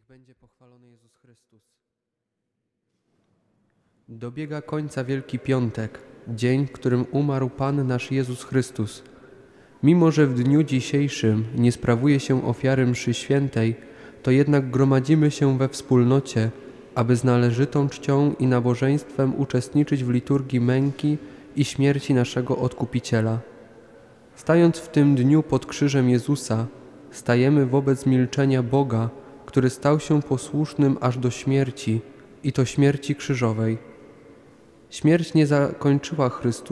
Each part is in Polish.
Niech będzie pochwalony Jezus Chrystus. Dobiega końca Wielki Piątek, dzień, w którym umarł Pan nasz Jezus Chrystus. Mimo że w dniu dzisiejszym nie sprawuje się ofiary mszy świętej, to jednak gromadzimy się we wspólnocie, aby z należytą czcią i nabożeństwem uczestniczyć w liturgii męki i śmierci naszego Odkupiciela. Stając w tym dniu pod krzyżem Jezusa, stajemy wobec milczenia Boga, który stał się posłusznym aż do śmierci, i to śmierci krzyżowej. Śmierć nie zaskoczyła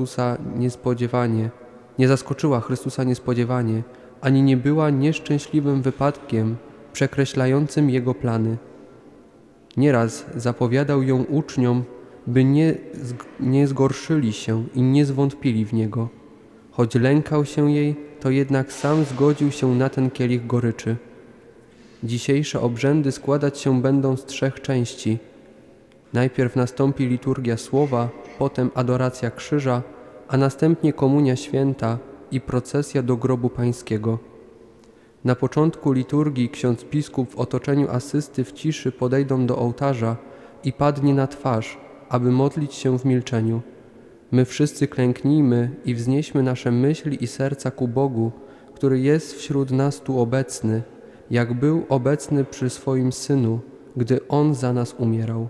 Chrystusa niespodziewanie, ani nie była nieszczęśliwym wypadkiem przekreślającym Jego plany. Nieraz zapowiadał ją uczniom, by nie zgorszyli się i nie zwątpili w Niego. Choć lękał się jej, to jednak sam zgodził się na ten kielich goryczy. Dzisiejsze obrzędy składać się będą z 3 części. Najpierw nastąpi liturgia słowa, potem adoracja krzyża, a następnie komunia święta i procesja do grobu pańskiego. Na początku liturgii ksiądz biskup w otoczeniu asysty w ciszy podejdą do ołtarza i padnie na twarz, aby modlić się w milczeniu. My wszyscy klęknijmy i wznieśmy nasze myśli i serca ku Bogu, który jest wśród nas tu obecny, jak był obecny przy swoim Synu, gdy On za nas umierał.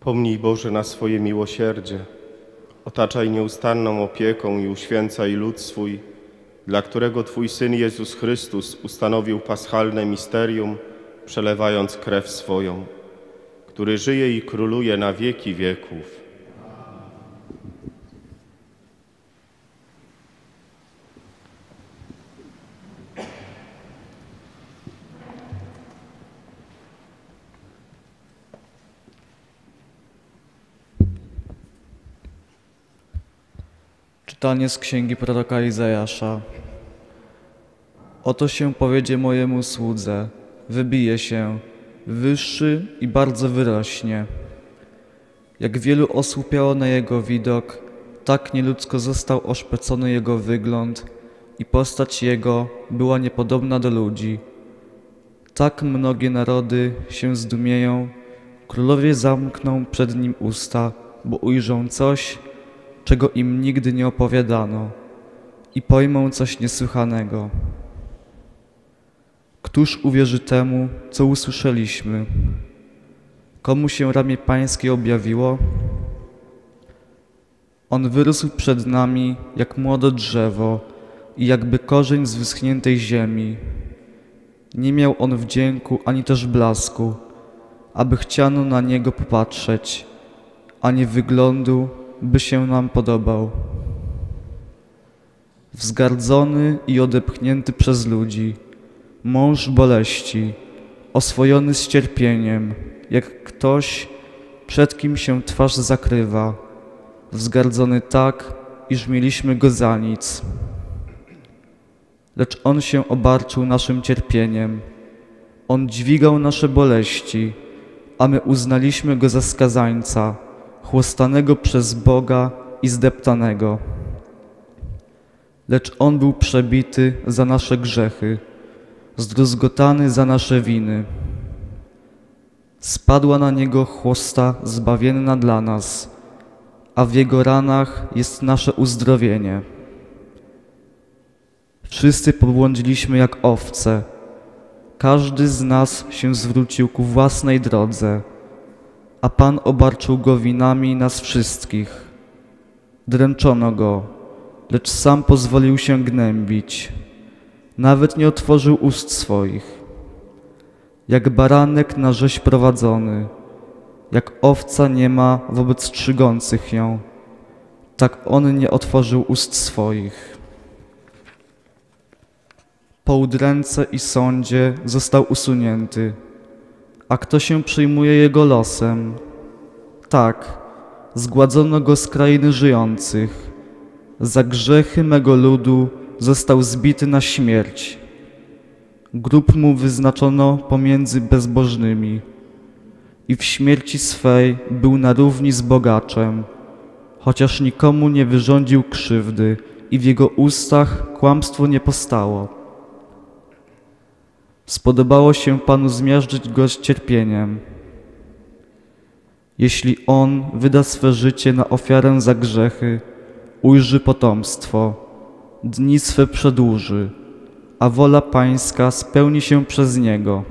Pomnij, Boże, na swoje miłosierdzie. Otaczaj nieustanną opieką i uświęcaj lud swój, dla którego Twój Syn Jezus Chrystus ustanowił paschalne misterium, przelewając krew swoją, który żyje i króluje na wieki wieków. Czytanie z księgi proroka Izajasza. Oto się powiedzie mojemu słudze, wybije się, wyższy i bardzo wyrośnie. Jak wielu osłupiało na jego widok, tak nieludzko został oszpecony jego wygląd i postać jego była niepodobna do ludzi. Tak mnogie narody się zdumieją, królowie zamkną przed nim usta, bo ujrzą coś, czego im nigdy nie opowiadano, i pojmą coś niesłychanego. Któż uwierzy temu, co usłyszeliśmy? Komu się ramię Pańskie objawiło? On wyrósł przed nami jak młode drzewo i jakby korzeń z wyschniętej ziemi. Nie miał on wdzięku ani też blasku, aby chciano na niego popatrzeć, ani wyglądu, by się nam podobał. Wzgardzony i odepchnięty przez ludzi, mąż boleści, oswojony z cierpieniem, jak ktoś, przed kim się twarz zakrywa, wzgardzony tak, iż mieliśmy go za nic. Lecz on się obarczył naszym cierpieniem, on dźwigał nasze boleści, a my uznaliśmy go za skazańca, chłostanego przez Boga i zdeptanego. Lecz on był przebity za nasze grzechy, zdruzgotany za nasze winy. Spadła na niego chłosta zbawienna dla nas, a w jego ranach jest nasze uzdrowienie. Wszyscy pobłądziliśmy jak owce, każdy z nas się zwrócił ku własnej drodze, a Pan obarczył go winami nas wszystkich. Dręczono go, lecz sam pozwolił się gnębić. Nawet nie otworzył ust swoich. Jak baranek na rzeź prowadzony, jak owca niema wobec strzygących ją, tak on nie otworzył ust swoich. Po udręce i sądzie został usunięty. A kto się przyjmuje jego losem? Tak, zgładzono go z krainy żyjących. Za grzechy mego ludu został zbity na śmierć. Grób mu wyznaczono pomiędzy bezbożnymi. I w śmierci swej był na równi z bogaczem, chociaż nikomu nie wyrządził krzywdy i w jego ustach kłamstwo nie postało. Spodobało się Panu zmiażdżyć go z cierpieniem. Jeśli on wyda swe życie na ofiarę za grzechy, ujrzy potomstwo, dni swe przedłuży, a wola Pańska spełni się przez niego.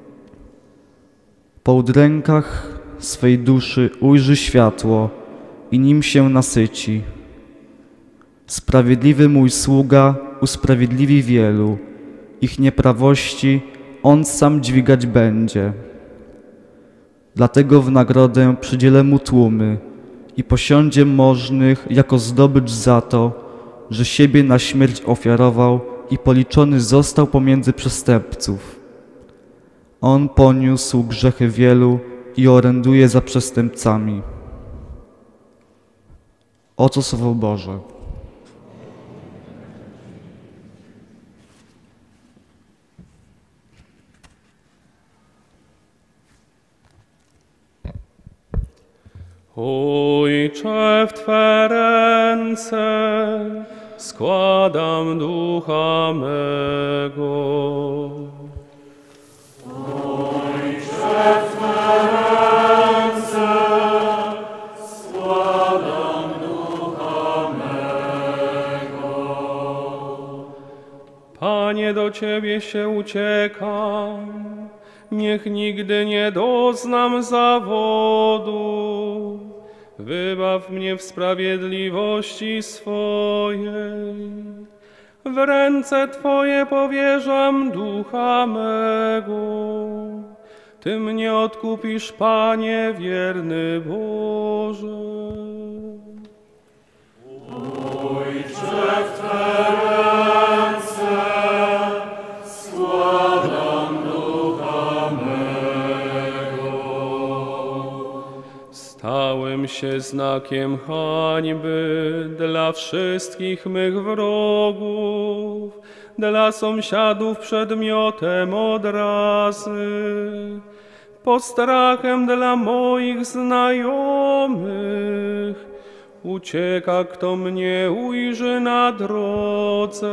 Po udrękach swej duszy ujrzy światło i nim się nasyci. Sprawiedliwy mój sługa usprawiedliwi wielu, ich nieprawości on sam dźwigać będzie. Dlatego w nagrodę przydzielę mu tłumy i posiądzie możnych jako zdobycz za to, że siebie na śmierć ofiarował i policzony został pomiędzy przestępców. On poniósł grzechy wielu i oręduje za przestępcami. Oto słowo Boże. Ojcze, w Twe ręce składam ducha mego. Ojcze, w Twe ręce składam ducha mego. Panie, do Ciebie się uciekam, niech nigdy nie doznam zawodu. wybaw mnie w sprawiedliwości swojej. W ręce Twoje powierzam ducha mego. Ty mnie odkupisz, Panie, wierny Boże. Ojcze, w Twe ręce składam ducha mego. Stałem się znakiem hańby dla wszystkich mych wrogów, dla sąsiadów przedmiotem odrazy, postrachem dla moich znajomych. Ucieka, kto mnie ujrzy na drodze.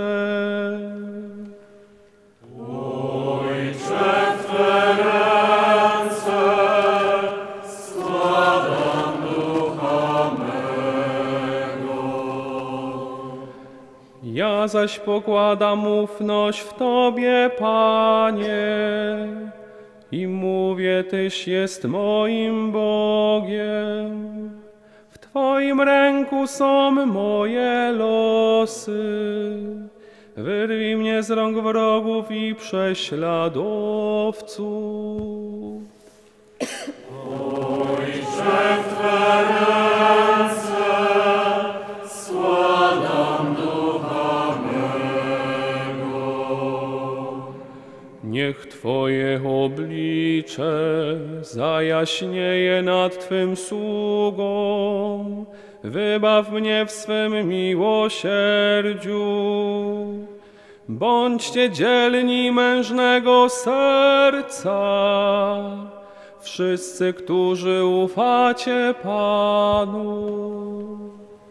Ojcze, w Twe ręce składam ducha mego. Ja zaś pokładam ufność w Tobie, Panie, i mówię, Tyś jest moim Bogiem. W Twoim ręku są moje losy. Wyrwij mnie z rąk wrogów i prześladowców. Ojcze, w Twe ręce składam ducha mego. Niech Twoje oblicze zajaśnieje nad Twym sługą. Wybaw mnie w swym miłosierdziu. Bądźcie dzielni mężnego serca, wszyscy, którzy ufacie Panu.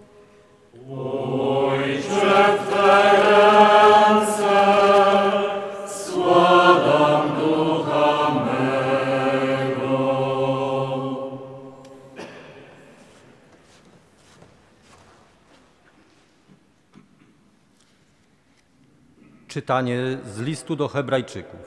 Ojcze, w Twe ręce składam ducha mego. Czytanie z listu do Hebrajczyków.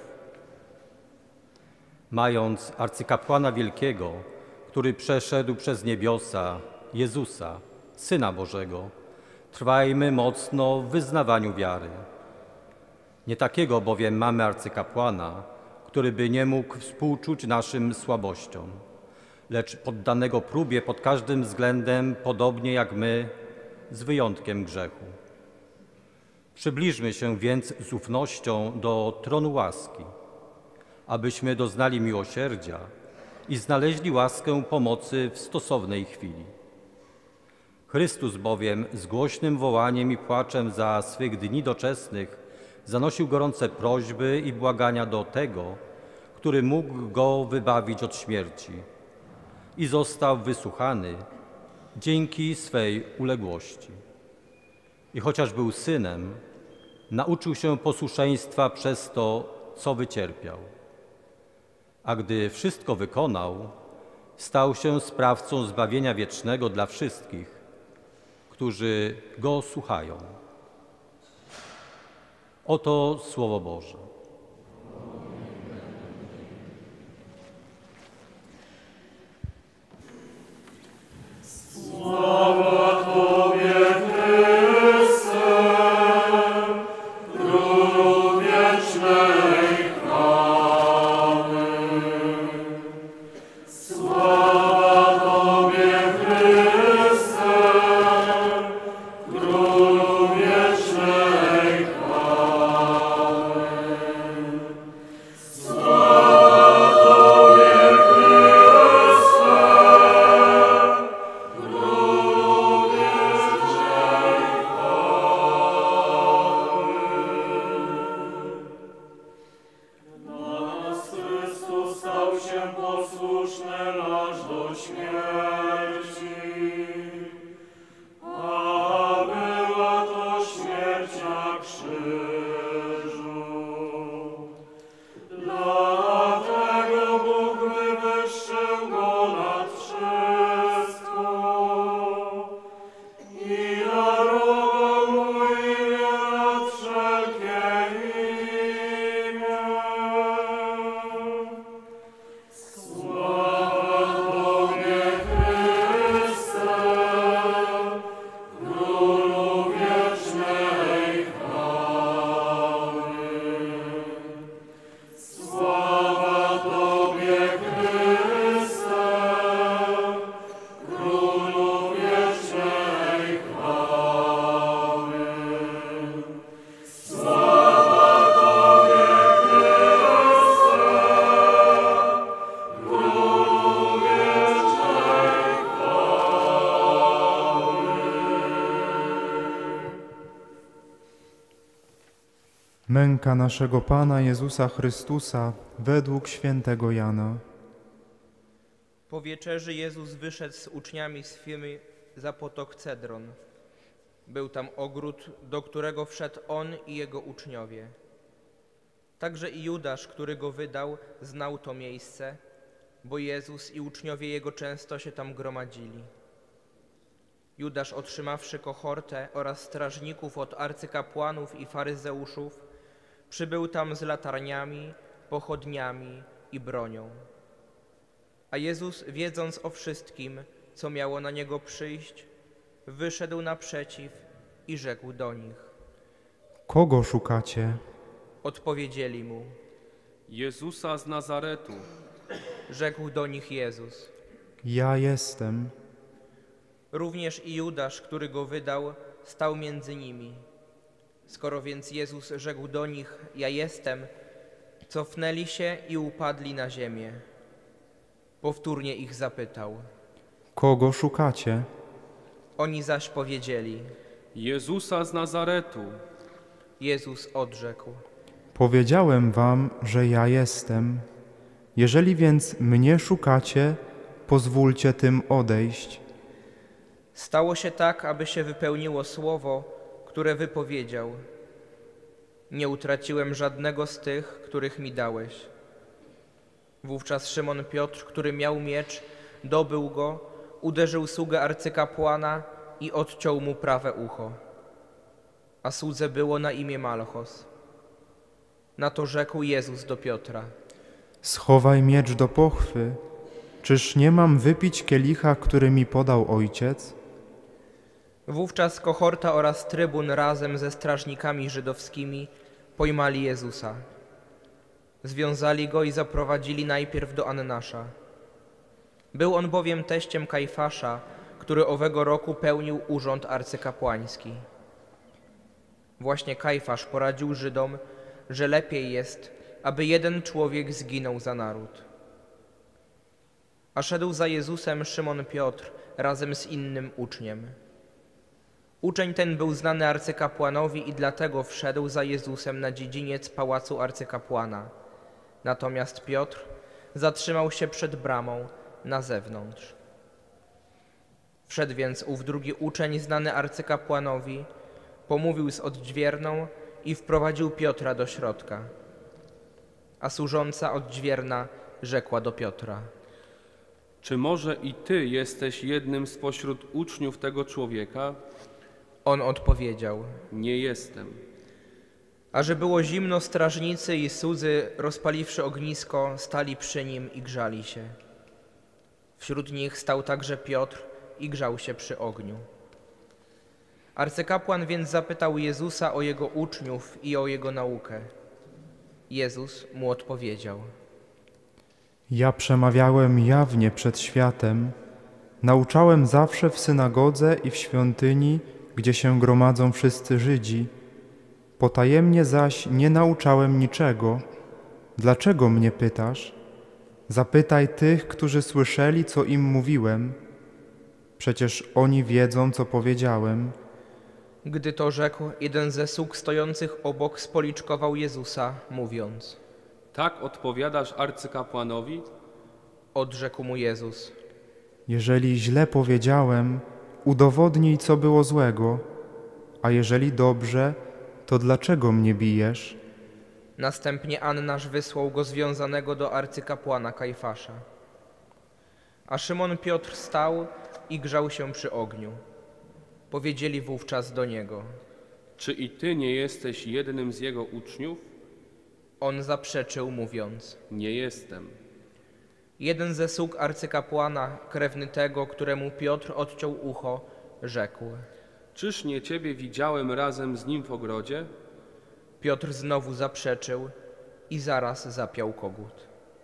Mając arcykapłana wielkiego, który przeszedł przez niebiosa, Jezusa, Syna Bożego, trwajmy mocno w wyznawaniu wiary. Nie takiego bowiem mamy arcykapłana, który by nie mógł współczuć naszym słabościom, lecz poddanego próbie pod każdym względem, podobnie jak my, z wyjątkiem grzechu. Przybliżmy się więc z ufnością do tronu łaski, abyśmy doznali miłosierdzia i znaleźli łaskę pomocy w stosownej chwili. Chrystus bowiem z głośnym wołaniem i płaczem za swych dni doczesnych zanosił gorące prośby i błagania do Tego, który mógł Go wybawić od śmierci i został wysłuchany dzięki swej uległości. I chociaż był synem, nauczył się posłuszeństwa przez to, co wycierpiał. A gdy wszystko wykonał, stał się sprawcą zbawienia wiecznego dla wszystkich, którzy Go słuchają. Oto Słowo Boże. Sława Tobie, Chryste, Królu wiecznej chwały. Sława Tobie, Chryste, Królu wiecznej chwały. Sława Tobie, Chryste, Królu wiecznej chwały. Męka naszego Pana Jezusa Chrystusa według świętego Jana. Po wieczerzy Jezus wyszedł z uczniami swymi za potok Cedron. Był tam ogród, do którego wszedł on i jego uczniowie. Także i Judasz, który go wydał, znał to miejsce, bo Jezus i uczniowie jego często się tam gromadzili. Judasz, otrzymawszy kohortę oraz strażników od arcykapłanów i faryzeuszów, przybył tam z latarniami, pochodniami i bronią. A Jezus, wiedząc o wszystkim, co miało na niego przyjść, wyszedł naprzeciw i rzekł do nich. Kogo szukacie? Odpowiedzieli mu. Jezusa z Nazaretu. Rzekł do nich Jezus. Ja jestem. Również i Judasz, który go wydał, stał między nimi. Skoro więc Jezus rzekł do nich, ja jestem, cofnęli się i upadli na ziemię. Powtórnie ich zapytał. Kogo szukacie? Oni zaś powiedzieli. Jezusa z Nazaretu. Jezus odrzekł. Powiedziałem wam, że ja jestem. Jeżeli więc mnie szukacie, pozwólcie tym odejść. Stało się tak, aby się wypełniło słowo, które wypowiedział. Nie utraciłem żadnego z tych, których mi dałeś. Wówczas Szymon Piotr, który miał miecz, dobył go, uderzył sługę arcykapłana i odciął mu prawe ucho. A słudze było na imię Malchos. Na to rzekł Jezus do Piotra. Schowaj miecz do pochwy. Czyż nie mam wypić kielicha, który mi podał Ojciec? Wówczas kohorta oraz trybun razem ze strażnikami żydowskimi pojmali Jezusa. Związali go i zaprowadzili najpierw do Annasza. Był on bowiem teściem Kajfasza, który owego roku pełnił urząd arcykapłański. Właśnie Kajfasz poradził Żydom, że lepiej jest, aby jeden człowiek zginął za naród. A szedł za Jezusem Szymon Piotr razem z innym uczniem. Uczeń ten był znany arcykapłanowi i dlatego wszedł za Jezusem na dziedziniec pałacu arcykapłana. Natomiast Piotr zatrzymał się przed bramą na zewnątrz. Wszedł więc ów drugi uczeń znany arcykapłanowi, pomówił z odźwierną i wprowadził Piotra do środka. A służąca odźwierna rzekła do Piotra. Czy może i ty jesteś jednym spośród uczniów tego człowieka? On odpowiedział. Nie jestem. A że było zimno, strażnicy i słudzy, rozpaliwszy ognisko, stali przy nim i grzali się. Wśród nich stał także Piotr i grzał się przy ogniu. Arcykapłan więc zapytał Jezusa o jego uczniów i o jego naukę. Jezus mu odpowiedział. Ja przemawiałem jawnie przed światem, nauczałem zawsze w synagodze i w świątyni, gdzie się gromadzą wszyscy Żydzi. Potajemnie zaś nie nauczałem niczego. Dlaczego mnie pytasz? Zapytaj tych, którzy słyszeli, co im mówiłem. Przecież oni wiedzą, co powiedziałem. Gdy to rzekł, jeden ze sług stojących obok spoliczkował Jezusa, mówiąc. Tak odpowiadasz arcykapłanowi? Odrzekł mu Jezus. Jeżeli źle powiedziałem, udowodnij, co było złego, a jeżeli dobrze, to dlaczego mnie bijesz? Następnie Annasz wysłał go związanego do arcykapłana Kajfasza. A Szymon Piotr stał i grzał się przy ogniu. Powiedzieli wówczas do niego. Czy i ty nie jesteś jednym z jego uczniów? On zaprzeczył, mówiąc. Nie jestem. Jeden ze sług arcykapłana, krewny tego, któremu Piotr odciął ucho, rzekł. Czyż nie ciebie widziałem razem z nim w ogrodzie? Piotr znowu zaprzeczył i zaraz zapiał kogut.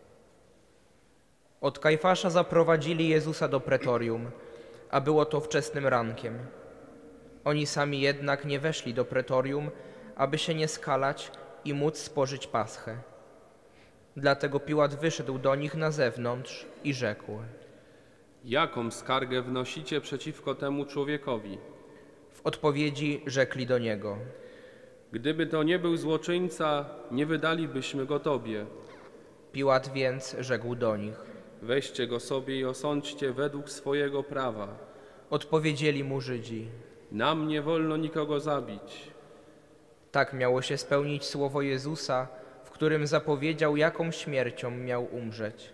Od Kajfasza zaprowadzili Jezusa do pretorium, a było to wczesnym rankiem. Oni sami jednak nie weszli do pretorium, aby się nie skalać i móc spożyć paschę. Dlatego Piłat wyszedł do nich na zewnątrz i rzekł. Jaką skargę wnosicie przeciwko temu człowiekowi? W odpowiedzi rzekli do niego. Gdyby to nie był złoczyńca, nie wydalibyśmy go Tobie. Piłat więc rzekł do nich. Weźcie go sobie i osądźcie według swojego prawa. Odpowiedzieli mu Żydzi. Nam nie wolno nikogo zabić. Tak miało się spełnić słowo Jezusa, w którym zapowiedział, jaką śmiercią miał umrzeć.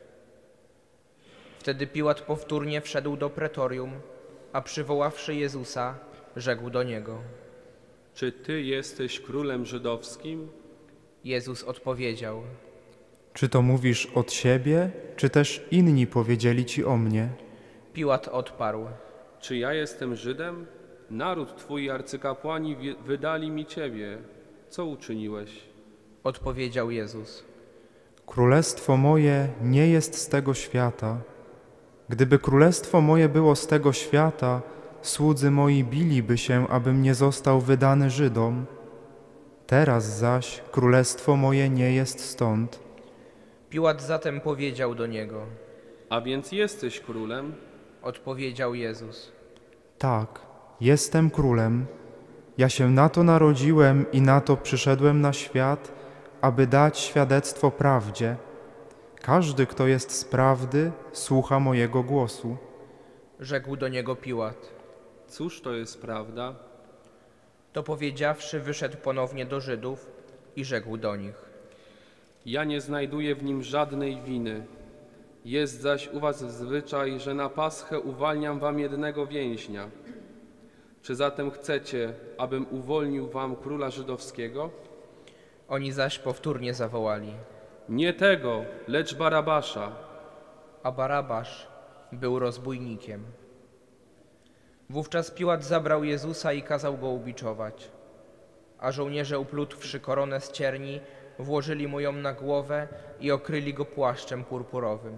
Wtedy Piłat powtórnie wszedł do pretorium, a przywoławszy Jezusa, rzekł do niego. Czy Ty jesteś królem żydowskim? Jezus odpowiedział. Czy to mówisz od siebie, czy też inni powiedzieli ci o mnie? Piłat odparł. Czy ja jestem Żydem? Naród Twój i arcykapłani wydali mi Ciebie. Co uczyniłeś? Odpowiedział Jezus. Królestwo moje nie jest z tego świata. Gdyby królestwo moje było z tego świata, słudzy moi biliby się, abym nie został wydany Żydom. Teraz zaś królestwo moje nie jest stąd. Piłat zatem powiedział do niego. A więc jesteś królem? Odpowiedział Jezus. Tak, jestem królem. Ja się na to narodziłem i na to przyszedłem na świat, aby dać świadectwo prawdzie. Każdy, kto jest z prawdy, słucha mojego głosu. Rzekł do niego Piłat. Cóż to jest prawda? To powiedziawszy, wyszedł ponownie do Żydów i rzekł do nich. Ja nie znajduję w nim żadnej winy. Jest zaś u was zwyczaj, że na Paschę uwalniam wam jednego więźnia. Czy zatem chcecie, abym uwolnił wam króla żydowskiego? Oni zaś powtórnie zawołali. Nie tego, lecz Barabasza. A Barabasz był rozbójnikiem. Wówczas Piłat zabrał Jezusa i kazał go ubiczować. A żołnierze, uplutwszy koronę z cierni, włożyli mu ją na głowę i okryli go płaszczem purpurowym.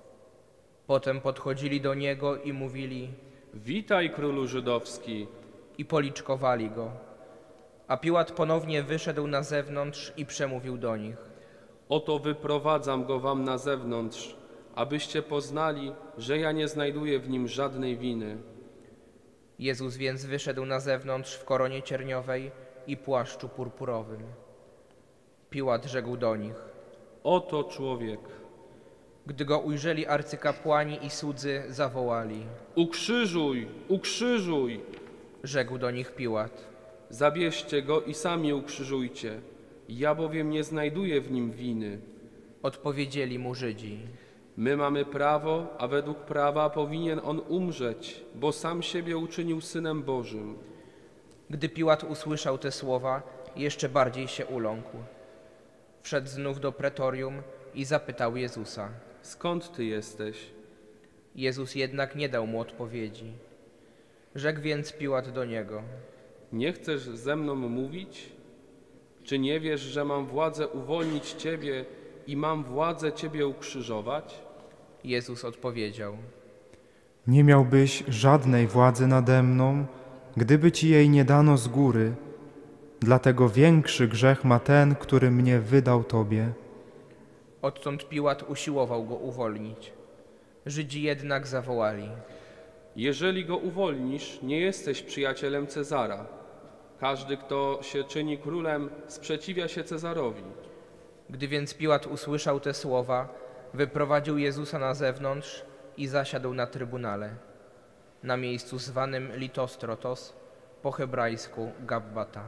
Potem podchodzili do niego i mówili: Witaj, królu żydowski! I policzkowali go. A Piłat ponownie wyszedł na zewnątrz i przemówił do nich. Oto wyprowadzam go wam na zewnątrz, abyście poznali, że ja nie znajduję w nim żadnej winy. Jezus więc wyszedł na zewnątrz w koronie cierniowej i płaszczu purpurowym. Piłat rzekł do nich. Oto człowiek. Gdy go ujrzeli arcykapłani i słudzy, zawołali. Ukrzyżuj, ukrzyżuj! Rzekł do nich Piłat. Zabierzcie go i sami ukrzyżujcie. Ja bowiem nie znajduję w nim winy. Odpowiedzieli mu Żydzi. My mamy prawo, a według prawa powinien on umrzeć, bo sam siebie uczynił Synem Bożym. Gdy Piłat usłyszał te słowa, jeszcze bardziej się uląkł. Wszedł znów do pretorium i zapytał Jezusa. Skąd ty jesteś? Jezus jednak nie dał mu odpowiedzi. Rzekł więc Piłat do niego. Nie chcesz ze mną mówić? Czy nie wiesz, że mam władzę uwolnić ciebie i mam władzę ciebie ukrzyżować? Jezus odpowiedział. Nie miałbyś żadnej władzy nade mną, gdyby ci jej nie dano z góry. Dlatego większy grzech ma ten, który mnie wydał tobie. Odtąd Piłat usiłował go uwolnić. Żydzi jednak zawołali. Jeżeli go uwolnisz, nie jesteś przyjacielem Cezara. Każdy, kto się czyni królem, sprzeciwia się Cezarowi. Gdy więc Piłat usłyszał te słowa, wyprowadził Jezusa na zewnątrz i zasiadł na trybunale, na miejscu zwanym Litostrotos, po hebrajsku Gabbata.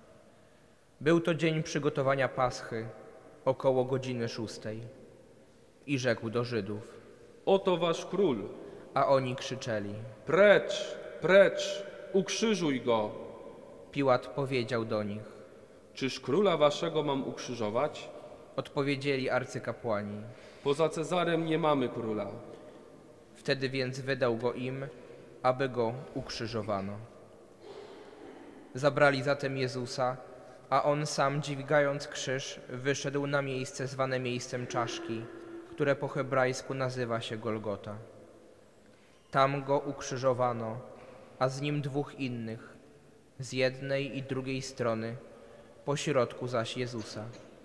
Był to dzień przygotowania Paschy, około godziny 6. I rzekł do Żydów. Oto wasz król. A oni krzyczeli. Precz, precz, ukrzyżuj go. Piłat powiedział do nich. Czyż króla waszego mam ukrzyżować? Odpowiedzieli arcykapłani. Poza Cezarem nie mamy króla. Wtedy więc wydał go im, aby go ukrzyżowano. Zabrali zatem Jezusa, a on sam, dźwigając krzyż, wyszedł na miejsce zwane miejscem czaszki, które po hebrajsku nazywa się Golgota. Tam go ukrzyżowano, a z nim dwóch innych, z jednej i drugiej strony, po środku zaś Jezusa.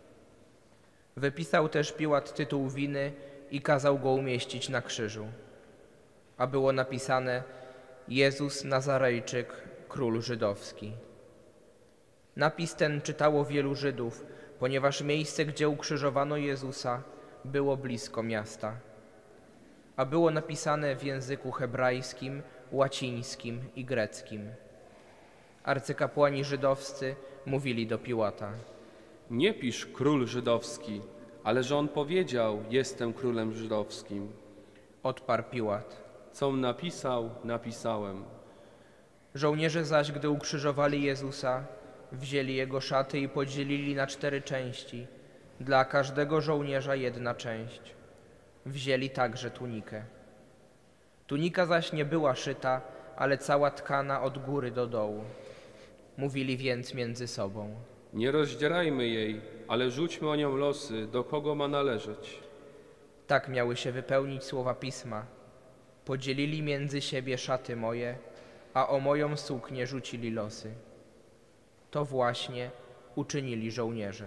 Wypisał też Piłat tytuł winy i kazał go umieścić na krzyżu, a było napisane: Jezus Nazarejczyk, król żydowski. Napis ten czytało wielu Żydów, ponieważ miejsce, gdzie ukrzyżowano Jezusa, było blisko miasta. A było napisane w języku hebrajskim, łacińskim i greckim. Arcykapłani żydowscy mówili do Piłata: Nie pisz król żydowski, ale że on powiedział, jestem królem żydowskim. Odparł Piłat: Com napisał, napisałem. Żołnierze zaś, gdy ukrzyżowali Jezusa, wzięli jego szaty i podzielili na 4 części, dla każdego żołnierza 1 część. Wzięli także tunikę. Tunika zaś nie była szyta, ale cała tkana od góry do dołu. Mówili więc między sobą: Nie rozdzierajmy jej, ale rzućmy o nią losy, do kogo ma należeć. Tak miały się wypełnić słowa Pisma. Podzielili między siebie szaty moje, a o moją suknię rzucili losy. To właśnie uczynili żołnierze.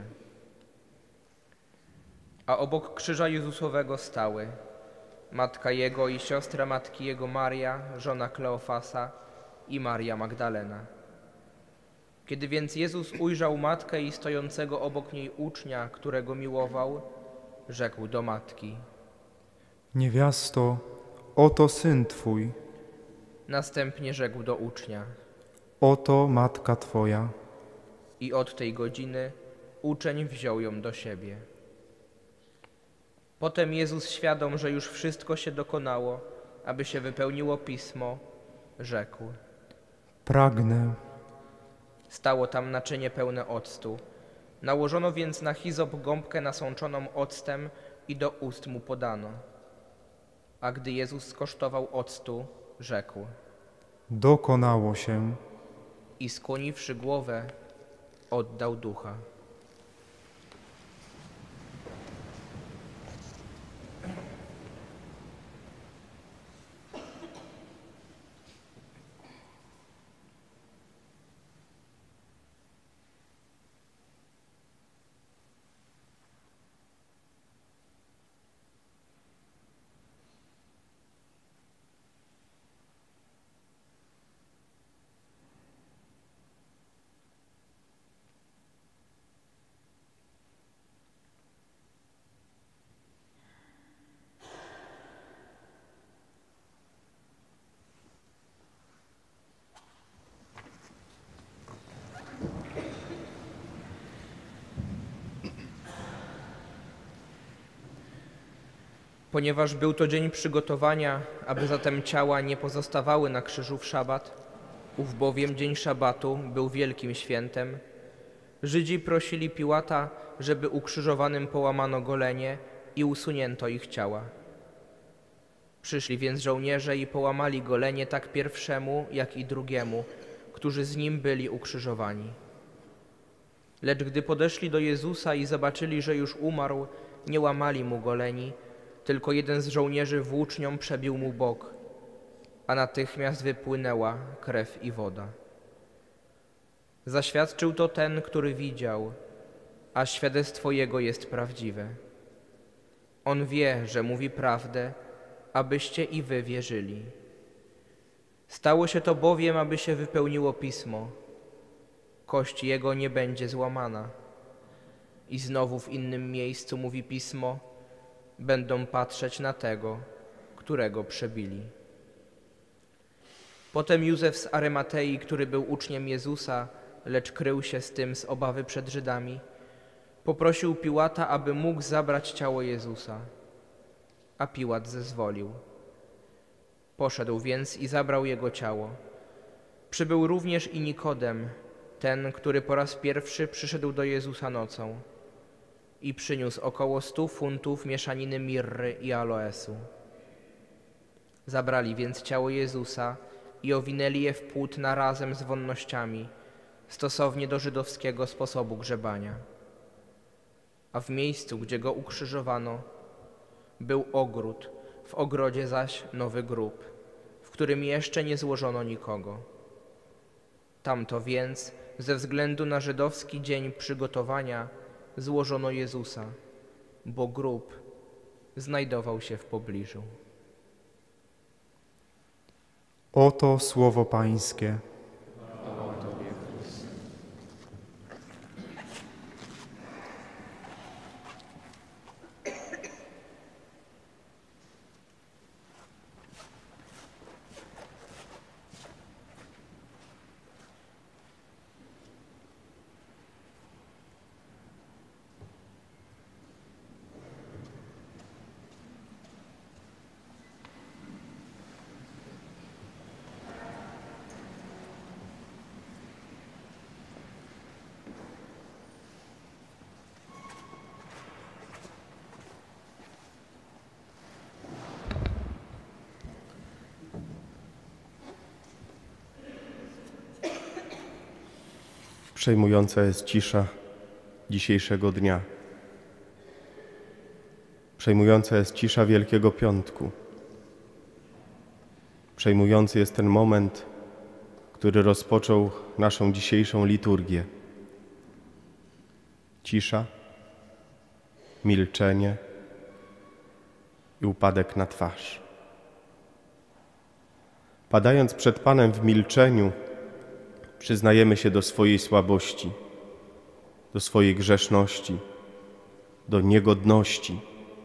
A obok krzyża Jezusowego stały matka Jego i siostra matki Jego Maria, żona Kleofasa i Maria Magdalena. Kiedy więc Jezus ujrzał matkę i stojącego obok niej ucznia, którego miłował, rzekł do matki: Niewiasto, oto syn Twój, Następnie rzekł do ucznia. oto matka Twoja. I od tej godziny uczeń wziął ją do siebie. Potem Jezus, świadom, że już wszystko się dokonało, aby się wypełniło Pismo, rzekł: Pragnę. Stało tam naczynie pełne octu. Nałożono więc na hizop gąbkę nasączoną octem i do ust mu podano. A gdy Jezus skosztował octu, rzekł Dokonało się. i skłoniwszy głowę, oddał ducha. Ponieważ był to dzień przygotowania, aby zatem ciała nie pozostawały na krzyżu w szabat, ów bowiem dzień szabatu był wielkim świętem, Żydzi prosili Piłata, żeby ukrzyżowanym połamano golenie i usunięto ich ciała. Przyszli więc żołnierze i połamali golenie tak pierwszemu, jak i drugiemu, którzy z nim byli ukrzyżowani. Lecz gdy podeszli do Jezusa i zobaczyli, że już umarł, nie łamali mu goleni, tylko jeden z żołnierzy włócznią przebił mu bok, a natychmiast wypłynęła krew i woda. Zaświadczył to ten, który widział, a świadectwo jego jest prawdziwe. On wie, że mówi prawdę, abyście i wy wierzyli. Stało się to bowiem, aby się wypełniło Pismo. Kość jego nie będzie złamana. I znowu w innym miejscu mówi Pismo: będą patrzeć na tego, którego przebili. Potem Józef z Arymatei, który był uczniem Jezusa, lecz krył się z tym z obawy przed Żydami, poprosił Piłata, aby mógł zabrać ciało Jezusa. A Piłat zezwolił. Poszedł więc i zabrał jego ciało. Przybył również i Nikodem, ten, który po raz pierwszy przyszedł do Jezusa nocą, i przyniósł około 100 funtów mieszaniny mirry i aloesu. Zabrali więc ciało Jezusa i owinęli je w płótna razem z wonnościami, stosownie do żydowskiego sposobu grzebania. A w miejscu, gdzie go ukrzyżowano, był ogród, w ogrodzie zaś nowy grób, w którym jeszcze nie złożono nikogo. Tamto więc, ze względu na żydowski dzień przygotowania, złożono Jezusa, bo grób znajdował się w pobliżu. Oto słowo Pańskie. Przejmująca jest cisza dzisiejszego dnia. Przejmująca jest cisza Wielkiego Piątku. Przejmujący jest ten moment, który rozpoczął naszą dzisiejszą liturgię. Cisza, milczenie i upadek na twarz. Padając przed Panem w milczeniu, przyznajemy się do swojej słabości, do swojej grzeszności, do niegodności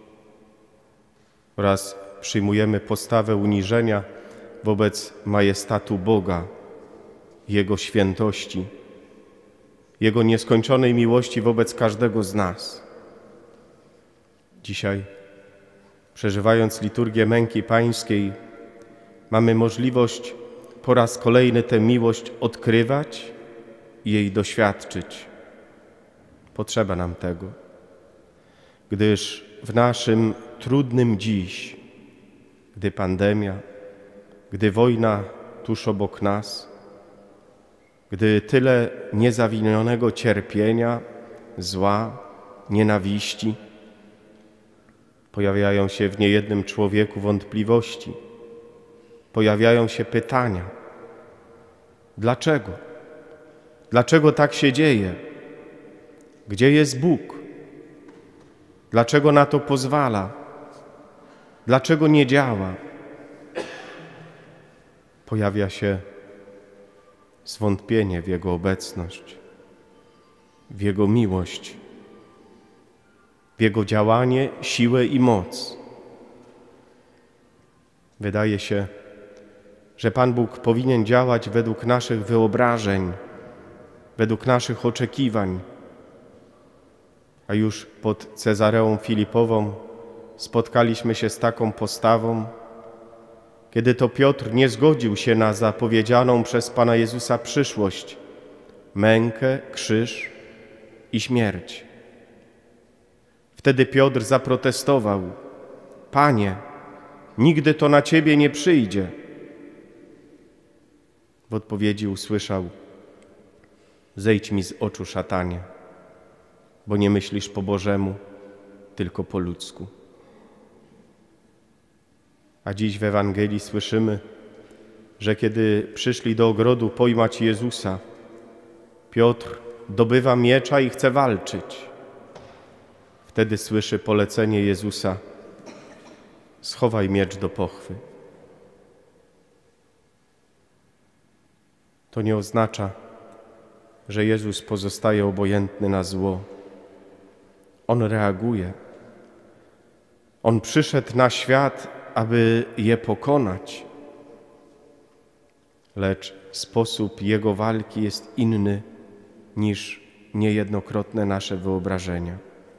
oraz przyjmujemy postawę uniżenia wobec majestatu Boga, Jego świętości, Jego nieskończonej miłości wobec każdego z nas. Dzisiaj, przeżywając liturgię Męki Pańskiej, mamy możliwość po raz kolejny tę miłość odkrywać i jej doświadczyć. Potrzeba nam tego, gdyż w naszym trudnym dziś, gdy pandemia, gdy wojna tuż obok nas, gdy tyle niezawinionego cierpienia, zła, nienawiści, pojawiają się w niejednym człowieku wątpliwości, pojawiają się pytania. Dlaczego? Dlaczego tak się dzieje? Gdzie jest Bóg? Dlaczego na to pozwala? Dlaczego nie działa? Pojawia się zwątpienie w Jego obecność, w Jego miłość, w Jego działanie, siłę i moc. Wydaje się, że Pan Bóg powinien działać według naszych wyobrażeń, według naszych oczekiwań. A już pod Cezareą Filipową spotkaliśmy się z taką postawą, kiedy to Piotr nie zgodził się na zapowiedzianą przez Pana Jezusa przyszłość, mękę, krzyż i śmierć. Wtedy Piotr zaprotestował: Panie, nigdy to na Ciebie nie przyjdzie. W odpowiedzi usłyszał: Zejdź mi z oczu, szatanie, bo nie myślisz po Bożemu, tylko po ludzku. A dziś w Ewangelii słyszymy, że kiedy przyszli do ogrodu pojmać Jezusa, Piotr dobywa miecza i chce walczyć. Wtedy słyszy polecenie Jezusa: schowaj miecz do pochwy. To nie oznacza, że Jezus pozostaje obojętny na zło. On reaguje. On przyszedł na świat, aby je pokonać. Lecz sposób Jego walki jest inny niż niejednokrotne nasze wyobrażenia.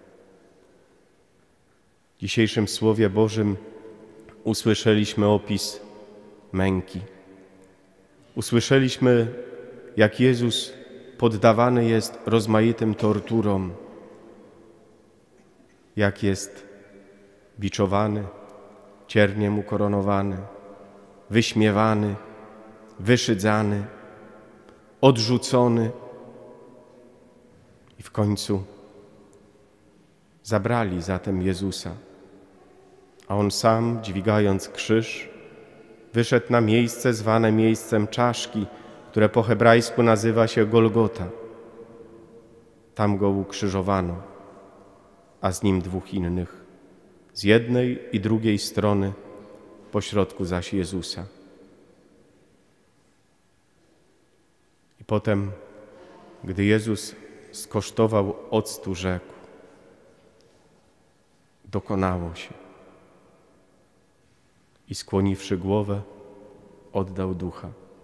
W dzisiejszym Słowie Bożym usłyszeliśmy opis męki. Usłyszeliśmy, jak Jezus poddawany jest rozmaitym torturom, jak jest biczowany, cierniem ukoronowany, wyśmiewany, wyszydzany, odrzucony i w końcu zabrali zatem Jezusa, a On sam, dźwigając krzyż, wyszedł na miejsce zwane miejscem czaszki, które po hebrajsku nazywa się Golgota. Tam Go ukrzyżowano, a z Nim dwóch innych, z jednej i drugiej strony, pośrodku zaś Jezusa. I potem, gdy Jezus skosztował octu, rzekł: dokonało się. I skłoniwszy głowę, oddał ducha.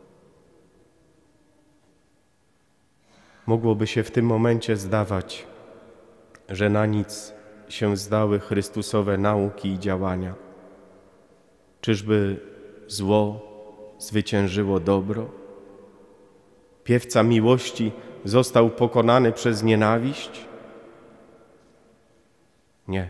Mogłoby się w tym momencie zdawać, że na nic się zdały Chrystusowe nauki i działania. Czyżby zło zwyciężyło dobro? Piewca miłości został pokonany przez nienawiść? Nie.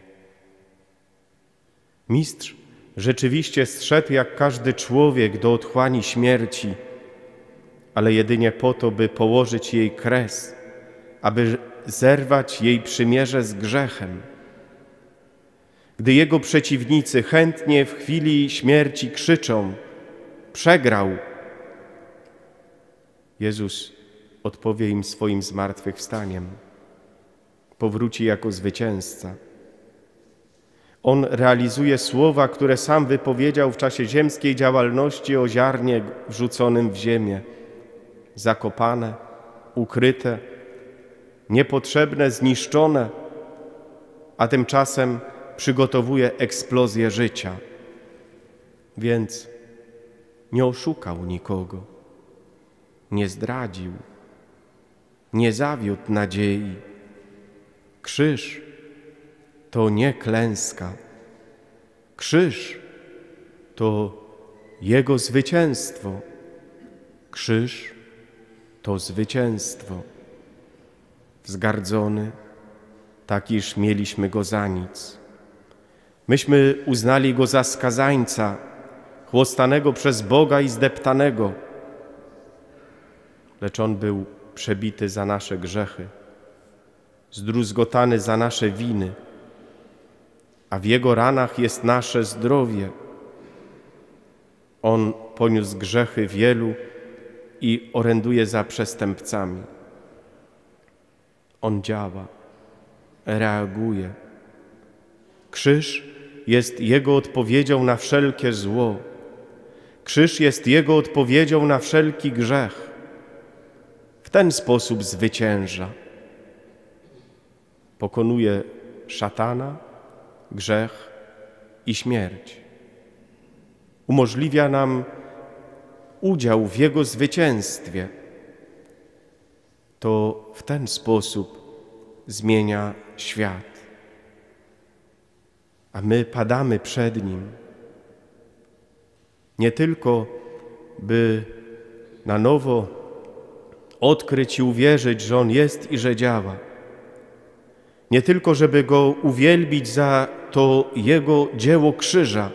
Mistrz rzeczywiście zszedł jak każdy człowiek do otchłani śmierci, ale jedynie po to, by położyć jej kres, aby zerwać jej przymierze z grzechem. Gdy Jego przeciwnicy chętnie w chwili śmierci krzyczą: przegrał, Jezus odpowie im swoim zmartwychwstaniem. Powróci jako zwycięzca. On realizuje słowa, które sam wypowiedział w czasie ziemskiej działalności o ziarnie wrzuconym w ziemię. Zakopane, ukryte, niepotrzebne, zniszczone, a tymczasem przygotowuje eksplozję życia. Więc nie oszukał nikogo, nie zdradził, nie zawiódł nadziei. Krzyż to nie klęska. Krzyż to Jego zwycięstwo. Krzyż to zwycięstwo. Wzgardzony, tak iż mieliśmy Go za nic. Myśmy uznali Go za skazańca, chłostanego przez Boga i zdeptanego. Lecz On był przebity za nasze grzechy, zdruzgotany za nasze winy, a w Jego ranach jest nasze zdrowie. On poniósł grzechy wielu i oręduje za przestępcami. On działa, reaguje. Krzyż jest Jego odpowiedzią na wszelkie zło. Krzyż jest Jego odpowiedzią na wszelki grzech. W ten sposób zwycięża. Pokonuje szatana, grzech i śmierć. Umożliwia nam udział w Jego zwycięstwie. To w ten sposób zmienia świat. A my padamy przed Nim. Nie tylko, by na nowo odkryć i uwierzyć, że On jest i że działa. Nie tylko, żeby Go uwielbić za to Jego dzieło krzyża,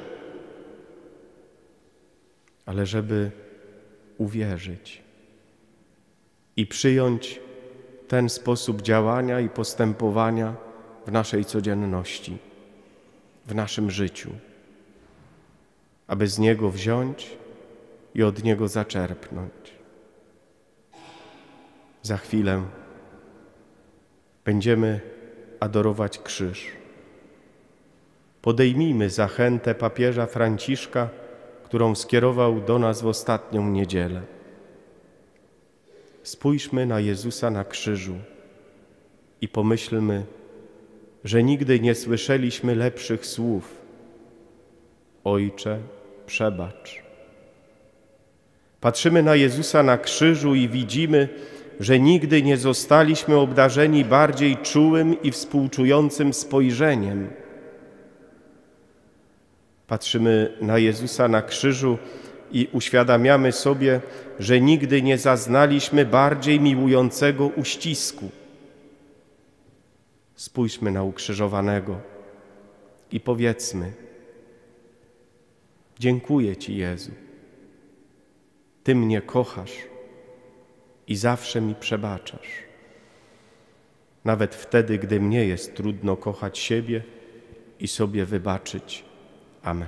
ale żeby uwierzyć i przyjąć ten sposób działania i postępowania w naszej codzienności, w naszym życiu, aby z Niego wziąć i od Niego zaczerpnąć. Za chwilę będziemy adorować krzyż. Podejmijmy zachętę papieża Franciszka, którą skierował do nas w ostatnią niedzielę. Spójrzmy na Jezusa na krzyżu i pomyślmy, że nigdy nie słyszeliśmy lepszych słów. Ojcze, przebacz. Patrzymy na Jezusa na krzyżu i widzimy, że nigdy nie zostaliśmy obdarzeni bardziej czułym i współczującym spojrzeniem. Patrzymy na Jezusa na krzyżu i uświadamiamy sobie, że nigdy nie zaznaliśmy bardziej miłującego uścisku. Spójrzmy na ukrzyżowanego i powiedzmy: dziękuję Ci, Jezu. Ty mnie kochasz i zawsze mi przebaczasz. Nawet wtedy, gdy mnie jest trudno kochać siebie i sobie wybaczyć. Amen.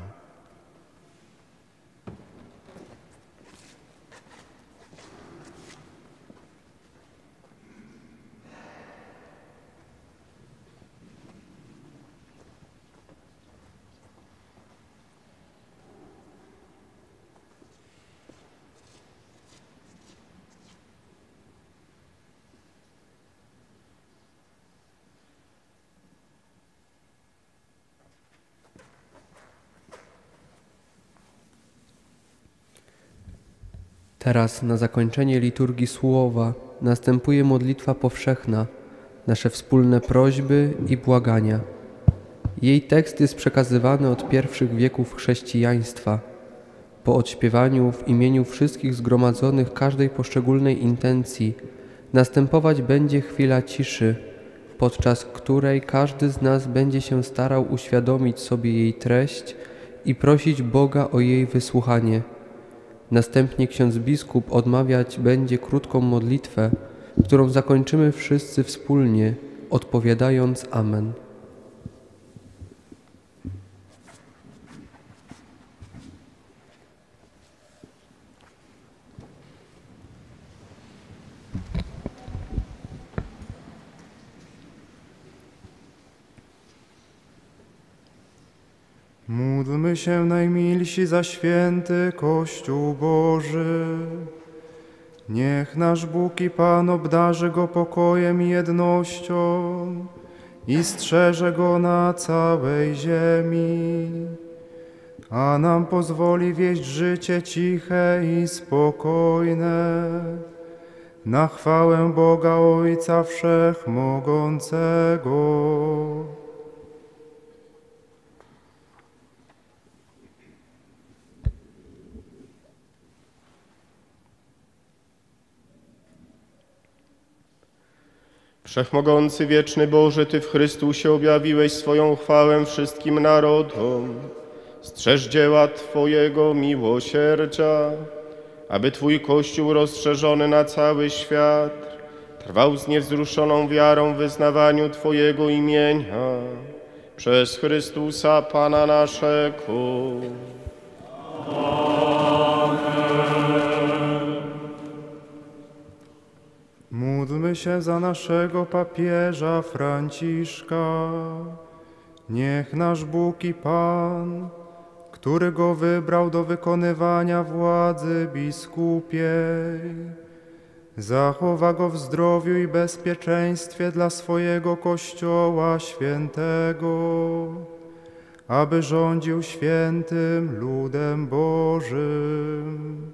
Teraz na zakończenie liturgii słowa następuje modlitwa powszechna, nasze wspólne prośby i błagania. Jej tekst jest przekazywany od pierwszych wieków chrześcijaństwa. Po odśpiewaniu w imieniu wszystkich zgromadzonych każdej poszczególnej intencji następować będzie chwila ciszy, podczas której każdy z nas będzie się starał uświadomić sobie jej treść i prosić Boga o jej wysłuchanie. Następnie ksiądz biskup odmawiać będzie krótką modlitwę, którą zakończymy wszyscy wspólnie, odpowiadając Amen. Módlmy się, najmilsi, za święty Kościół Boży. Niech nasz Bóg i Pan obdarzy go pokojem i jednością i strzeże go na całej ziemi, a nam pozwoli wieść życie ciche i spokojne, na chwałę Boga Ojca Wszechmogącego. Wszechmogący, wieczny Boże, Ty w Chrystusie objawiłeś swoją chwałę wszystkim narodom. Strzeż dzieła Twojego miłosierdzia, aby Twój Kościół rozszerzony na cały świat trwał z niewzruszoną wiarą w wyznawaniu Twojego imienia przez Chrystusa Pana naszego. Módlmy się za naszego papieża Franciszka. Niech nasz Bóg i Pan, który go wybrał do wykonywania władzy biskupiej, zachowa go w zdrowiu i bezpieczeństwie dla swojego Kościoła świętego, aby rządził świętym ludem Bożym.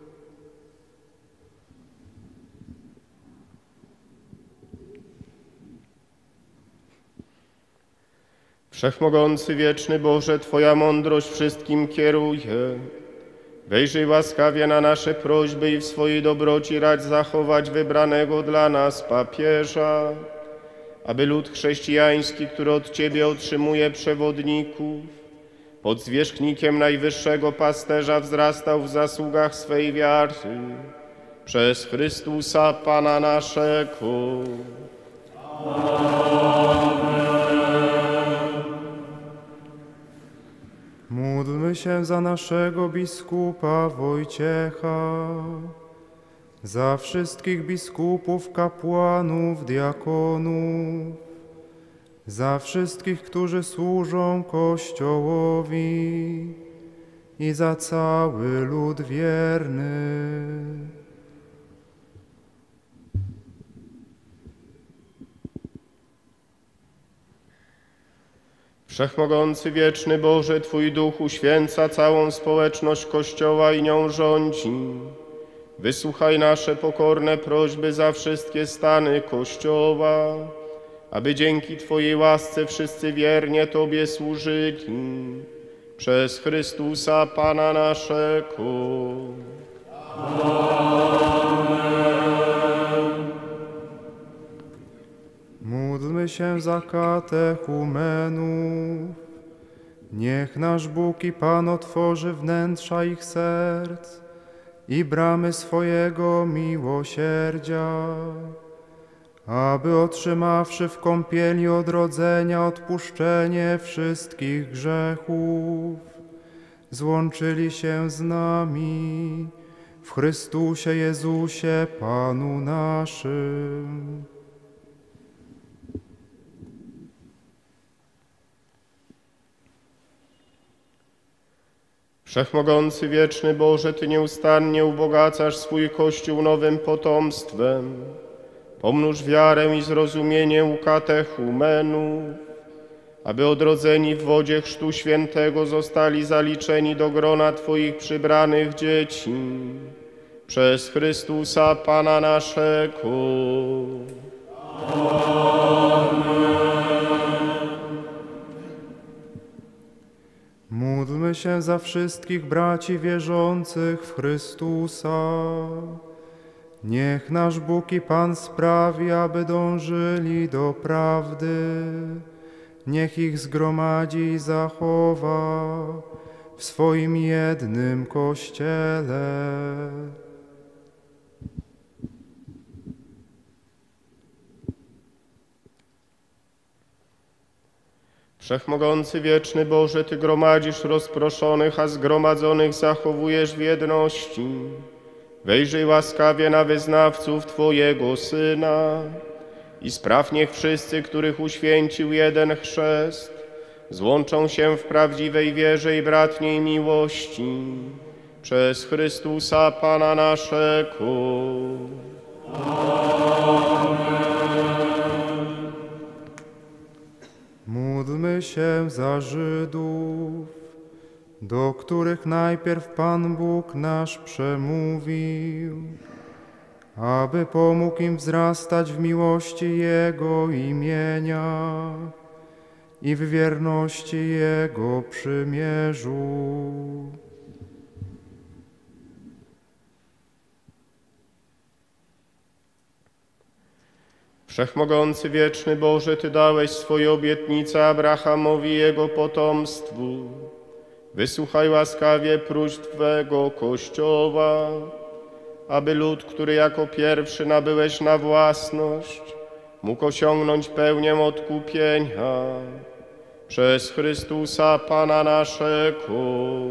Wszechmogący, wieczny Boże, Twoja mądrość wszystkim kieruje. Wejrzyj łaskawie na nasze prośby i w swojej dobroci radź zachować wybranego dla nas papieża, aby lud chrześcijański, który od Ciebie otrzymuje przewodników, pod zwierzchnikiem najwyższego pasterza wzrastał w zasługach swej wiary przez Chrystusa Pana naszego. Módlmy się za naszego biskupa Wojciecha, za wszystkich biskupów, kapłanów, diakonów, za wszystkich, którzy służą Kościołowi i za cały lud wierny. Wszechmogący, wieczny Boże, Twój Duch uświęca całą społeczność Kościoła i nią rządzi. Wysłuchaj nasze pokorne prośby za wszystkie stany Kościoła, aby dzięki Twojej łasce wszyscy wiernie Tobie służyli. Przez Chrystusa Pana naszego. Módlmy się za katechumenów. Niech nasz Bóg i Pan otworzy wnętrza ich serc i bramy swojego miłosierdzia, aby otrzymawszy w kąpieli odrodzenia odpuszczenie wszystkich grzechów, złączyli się z nami w Chrystusie Jezusie Panu naszym. Wszechmogący, wieczny Boże, Ty nieustannie ubogacasz swój Kościół nowym potomstwem. Pomnóż wiarę i zrozumienie u katechumenów, aby odrodzeni w wodzie Chrztu Świętego zostali zaliczeni do grona Twoich przybranych dzieci. Przez Chrystusa Pana naszego. Módlmy się za wszystkich braci wierzących w Chrystusa. Niech nasz Bóg i Pan sprawi, aby dążyli do prawdy. Niech ich zgromadzi i zachowa w swoim jednym Kościele. Wszechmogący, wieczny Boże, Ty gromadzisz rozproszonych, a zgromadzonych zachowujesz w jedności. Wejrzyj łaskawie na wyznawców Twojego Syna i spraw, niech wszyscy, których uświęcił jeden chrzest, złączą się w prawdziwej wierze i bratniej miłości. Przez Chrystusa Pana naszego. Módlmy się za Żydów, do których najpierw Pan Bóg nasz przemówił, aby pomógł im wzrastać w miłości Jego imienia i w wierności Jego przymierzu. Wszechmogący, wieczny Boże, Ty dałeś swoje obietnice Abrahamowi i jego potomstwu. Wysłuchaj łaskawie próśb Twego Kościoła, aby lud, który jako pierwszy nabyłeś na własność, mógł osiągnąć pełnię odkupienia przez Chrystusa Pana naszego.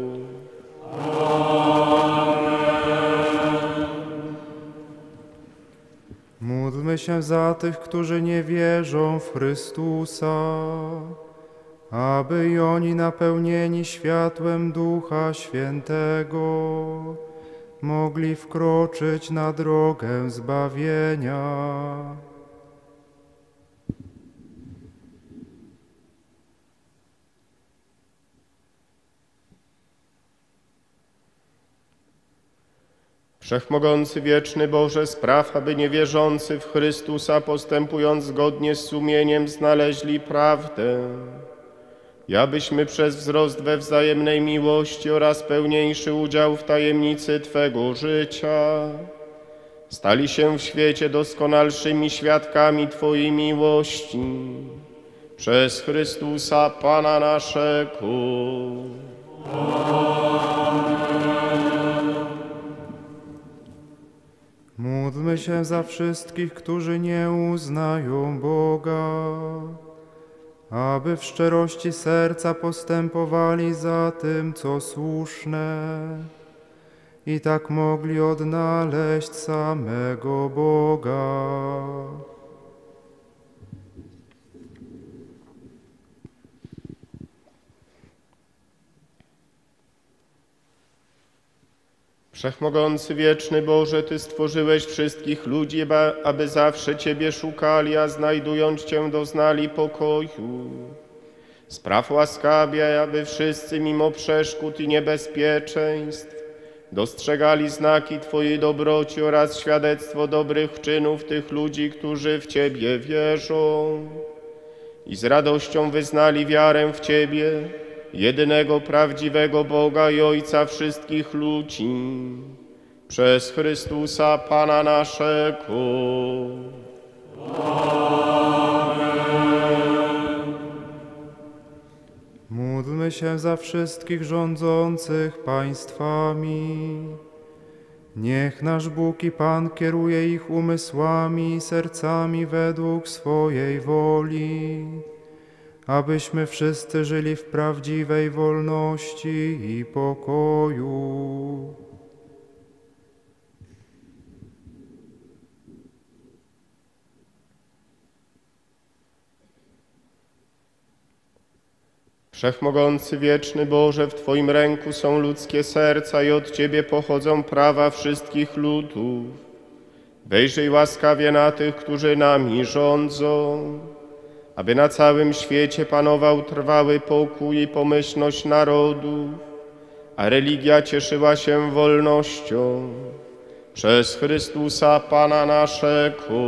Módlmy się za tych, którzy nie wierzą w Chrystusa, aby i oni napełnieni światłem Ducha Świętego mogli wkroczyć na drogę zbawienia. Wszechmogący, wieczny Boże, spraw, aby niewierzący w Chrystusa, postępując zgodnie z sumieniem, znaleźli prawdę, i abyśmy przez wzrost we wzajemnej miłości oraz pełniejszy udział w tajemnicy Twego życia stali się w świecie doskonalszymi świadkami Twojej miłości przez Chrystusa Pana naszego. Módlmy się za wszystkich, którzy nie uznają Boga, aby w szczerości serca postępowali za tym, co słuszne, i tak mogli odnaleźć samego Boga. Wszechmogący, wieczny Boże, Ty stworzyłeś wszystkich ludzi, aby zawsze Ciebie szukali, a znajdując Cię doznali pokoju. Spraw łaskawie, aby wszyscy mimo przeszkód i niebezpieczeństw dostrzegali znaki Twojej dobroci oraz świadectwo dobrych czynów tych ludzi, którzy w Ciebie wierzą, i z radością wyznali wiarę w Ciebie, jedynego prawdziwego Boga i Ojca wszystkich ludzi, przez Chrystusa Pana naszego. Módlmy się za wszystkich rządzących państwami. Niech nasz Bóg i Pan kieruje ich umysłami i sercami według swojej woli, abyśmy wszyscy żyli w prawdziwej wolności i pokoju. Wszechmogący, wieczny Boże, w Twoim ręku są ludzkie serca i od Ciebie pochodzą prawa wszystkich ludów. Wejrzyj łaskawie na tych, którzy nami rządzą, aby na całym świecie panował trwały pokój i pomyślność narodów, a religia cieszyła się wolnością przez Chrystusa Pana naszego.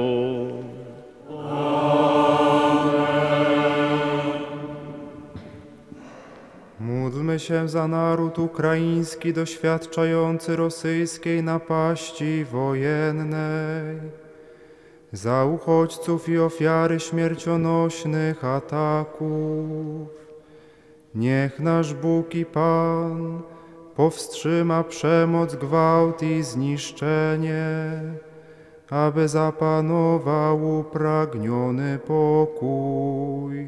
Módlmy się za naród ukraiński doświadczający rosyjskiej napaści wojennej, za uchodźców i ofiary śmiercionośnych ataków Niech nasz Bóg i Pan powstrzyma przemoc, gwałt i zniszczenie, aby zapanował upragniony pokój.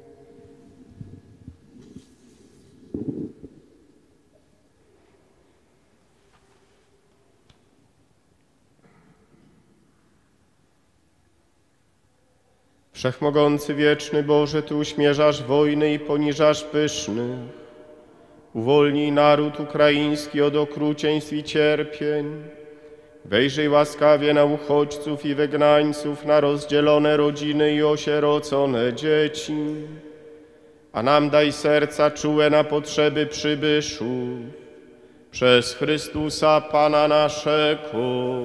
Wszechmogący, wieczny Boże, Ty uśmierzasz wojny i poniżasz pysznych. Uwolnij naród ukraiński od okrucieństw i cierpień. Wejrzyj łaskawie na uchodźców i wygnańców, na rozdzielone rodziny i osierocone dzieci. A nam daj serca czułe na potrzeby przybyszów. Przez Chrystusa Pana naszego.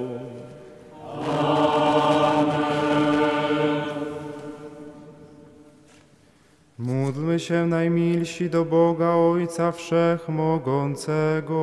Módlmy się, najmilsi, do Boga Ojca Wszechmogącego,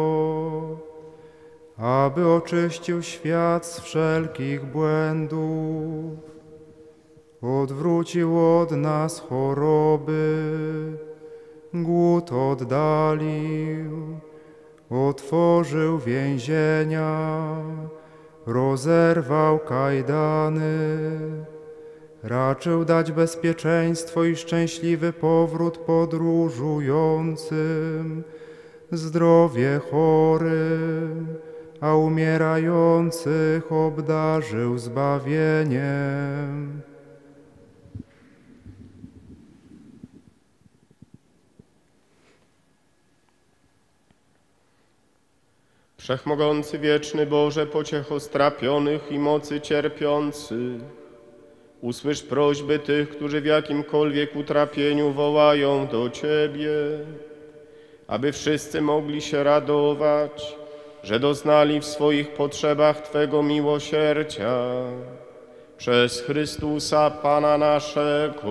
aby oczyścił świat z wszelkich błędów, odwrócił od nas choroby, głód oddalił, otworzył więzienia, rozerwał kajdany, raczył dać bezpieczeństwo i szczęśliwy powrót podróżującym, zdrowie chorym, a umierających obdarzył zbawieniem. Wszechmogący, wieczny Boże, pociecho strapionych i mocy cierpiących, usłysz prośby tych, którzy w jakimkolwiek utrapieniu wołają do Ciebie, aby wszyscy mogli się radować, że doznali w swoich potrzebach Twego miłosierdzia. Przez Chrystusa Pana naszego.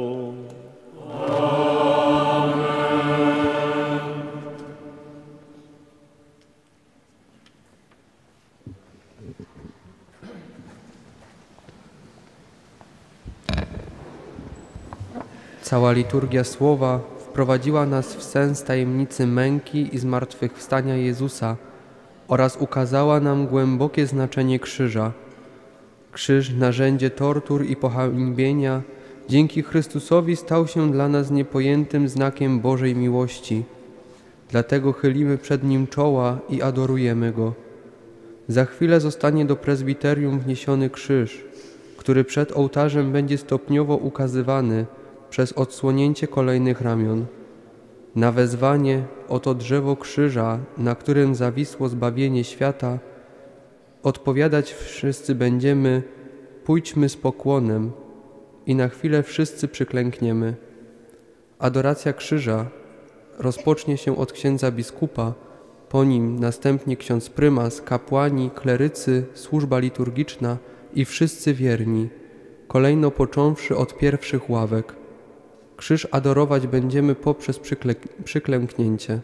Cała liturgia Słowa wprowadziła nas w sens tajemnicy męki i zmartwychwstania Jezusa oraz ukazała nam głębokie znaczenie krzyża. Krzyż, narzędzie tortur i pohańbienia, dzięki Chrystusowi stał się dla nas niepojętym znakiem Bożej miłości. Dlatego chylimy przed Nim czoła i adorujemy Go. Za chwilę zostanie do prezbiterium wniesiony krzyż, który przed ołtarzem będzie stopniowo ukazywany przez odsłonięcie kolejnych ramion. Na wezwanie oto drzewo krzyża, na którym zawisło zbawienie świata, odpowiadać wszyscy będziemy: pójdźmy z pokłonem, i na chwilę wszyscy przyklękniemy. Adoracja krzyża rozpocznie się od księdza biskupa, po nim następnie ksiądz prymas, kapłani, klerycy, służba liturgiczna i wszyscy wierni, kolejno począwszy od pierwszych ławek. Krzyż adorować będziemy poprzez przyklęknięcie.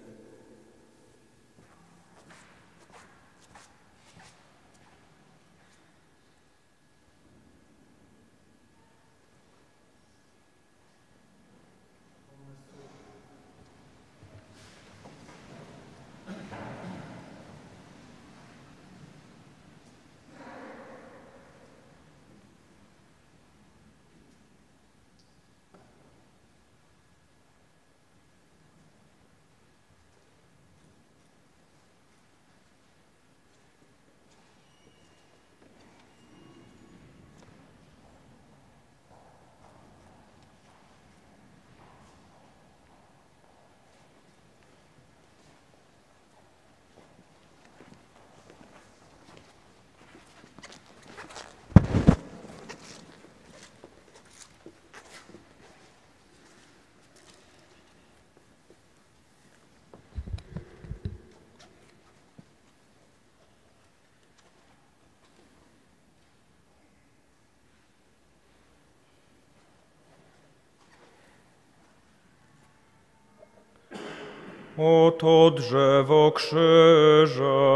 Oto drzewo krzyża,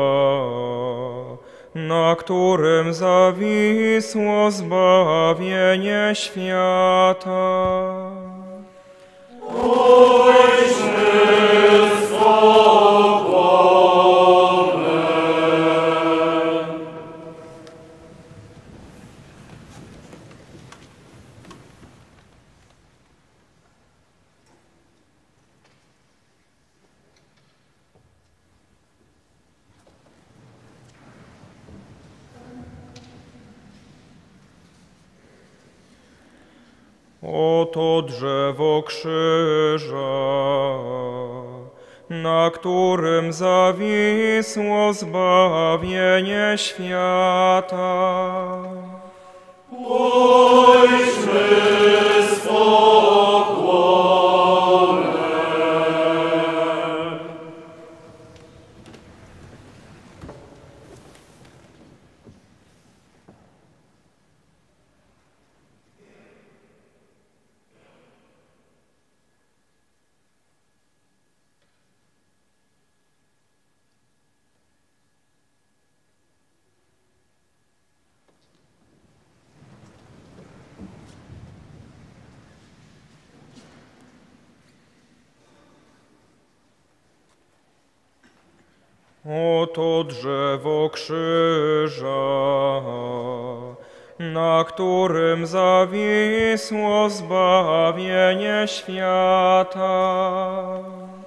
na którym zawisło zbawienie świata. Ojcze Oto drzewo krzyża, na którym zawisło zbawienie świata. Oto drzewo krzyża, na którym zawisło zbawienie świata.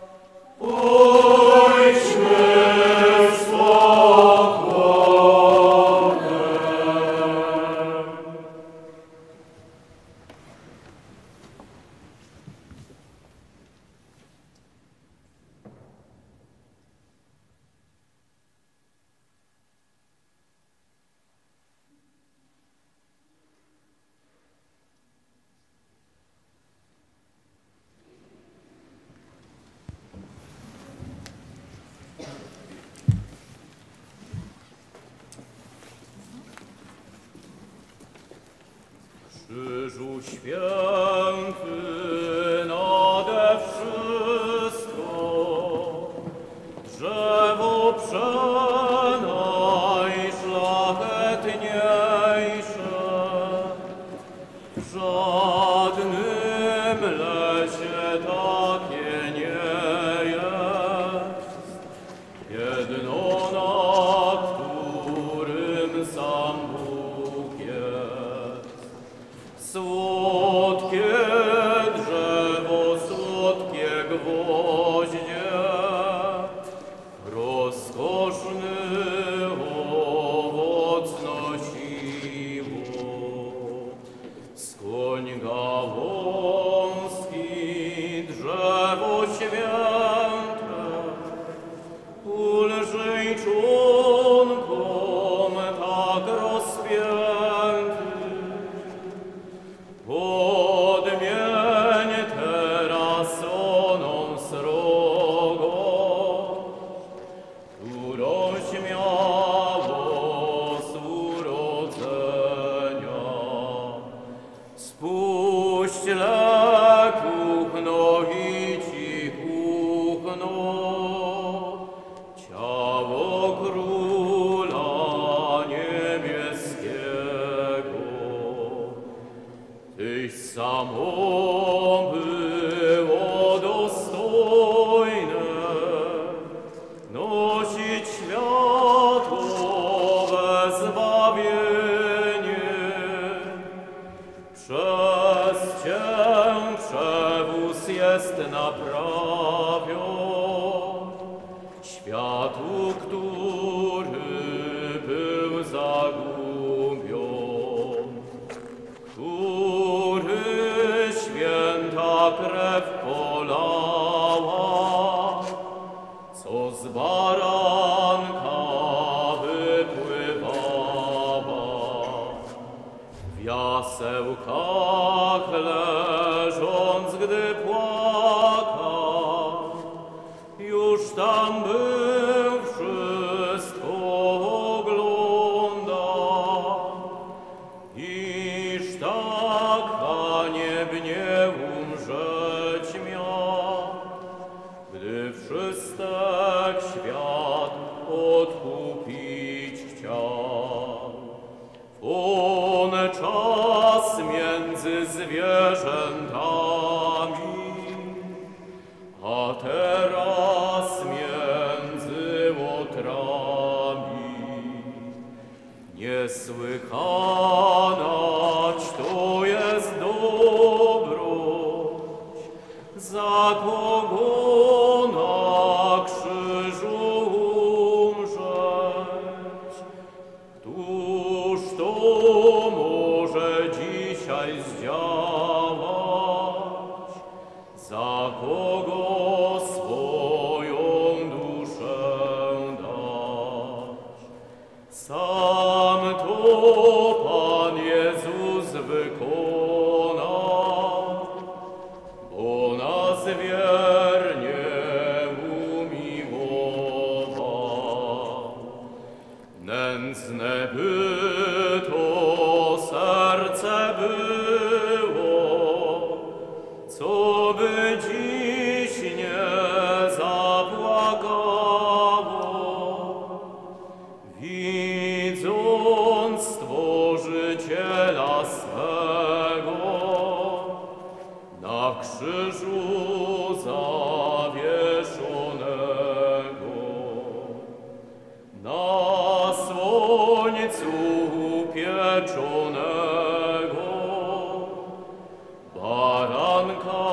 Krzyżu święty nade wszystko, drzewo przenajszlachetniejsze, w żadnym lesie takie nie jest, jedno na którym sam Bóg jest. Słodkie drzewo, słodkie gwoździe, rozkoszny owoc nosiło. Skłoń gałązki, drzewo święte, ulżyj członkom tak rozpiętym. Podmień teraz oną srogość, którąś miało z urodzenia. Spuść kuchno i ci kuchno, ciało Króla Niebieskiego. Tyś samo było dostojne nosić światowe zbawienie. Przez Cię przewóz jest naprawiony światu, który był zagubiony, który święta krew polała, co z baranka wypływała. W jasełkach leżąc, gdy płakał, już tam był, wszystko oglądał. Iż tak haniebnie umrzeć miał, gdy wszystek świat odkupić chciał. On czas między zwierzętami, a teraz między łotrami. Niesłychanaś to jest dobroć, za kogo na krzyżu umrzeć. Któż to może dzisiaj zdziałać? by dziś nie zapłakało, widząc Stworzyciela swego na krzyżu zawieszonego, na słońcu pieczonego, baranka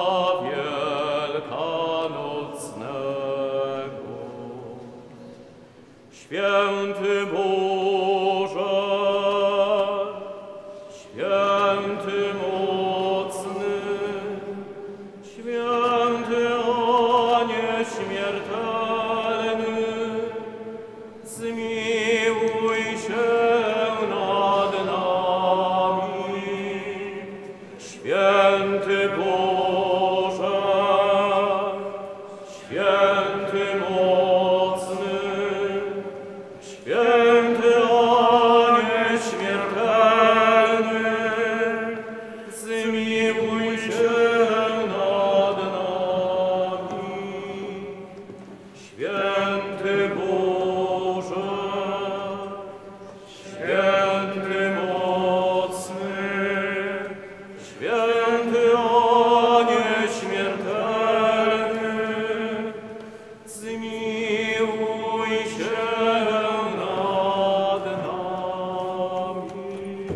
wielkanocnego. Święty Boże, święty mocny, święty a nieśmiertelny, zmiłuj się nad nami. Święty Boże, święty mocny, święty a nieśmiertelny, zmiłuj się nad nami. Święty Boże, święty mocny, święty a nieśmiertelny, zmiłuj się nad nami.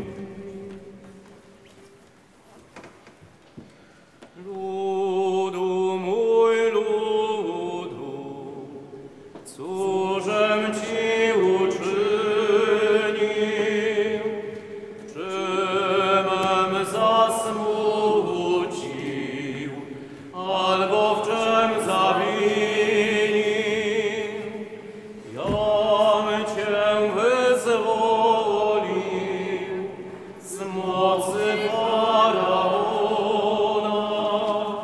Ludu mój, ludu, cóżem Ci uczynił, czymem zasmucił, albo w czym zawinił. Jam Cię wyzwolił z mocy Faraona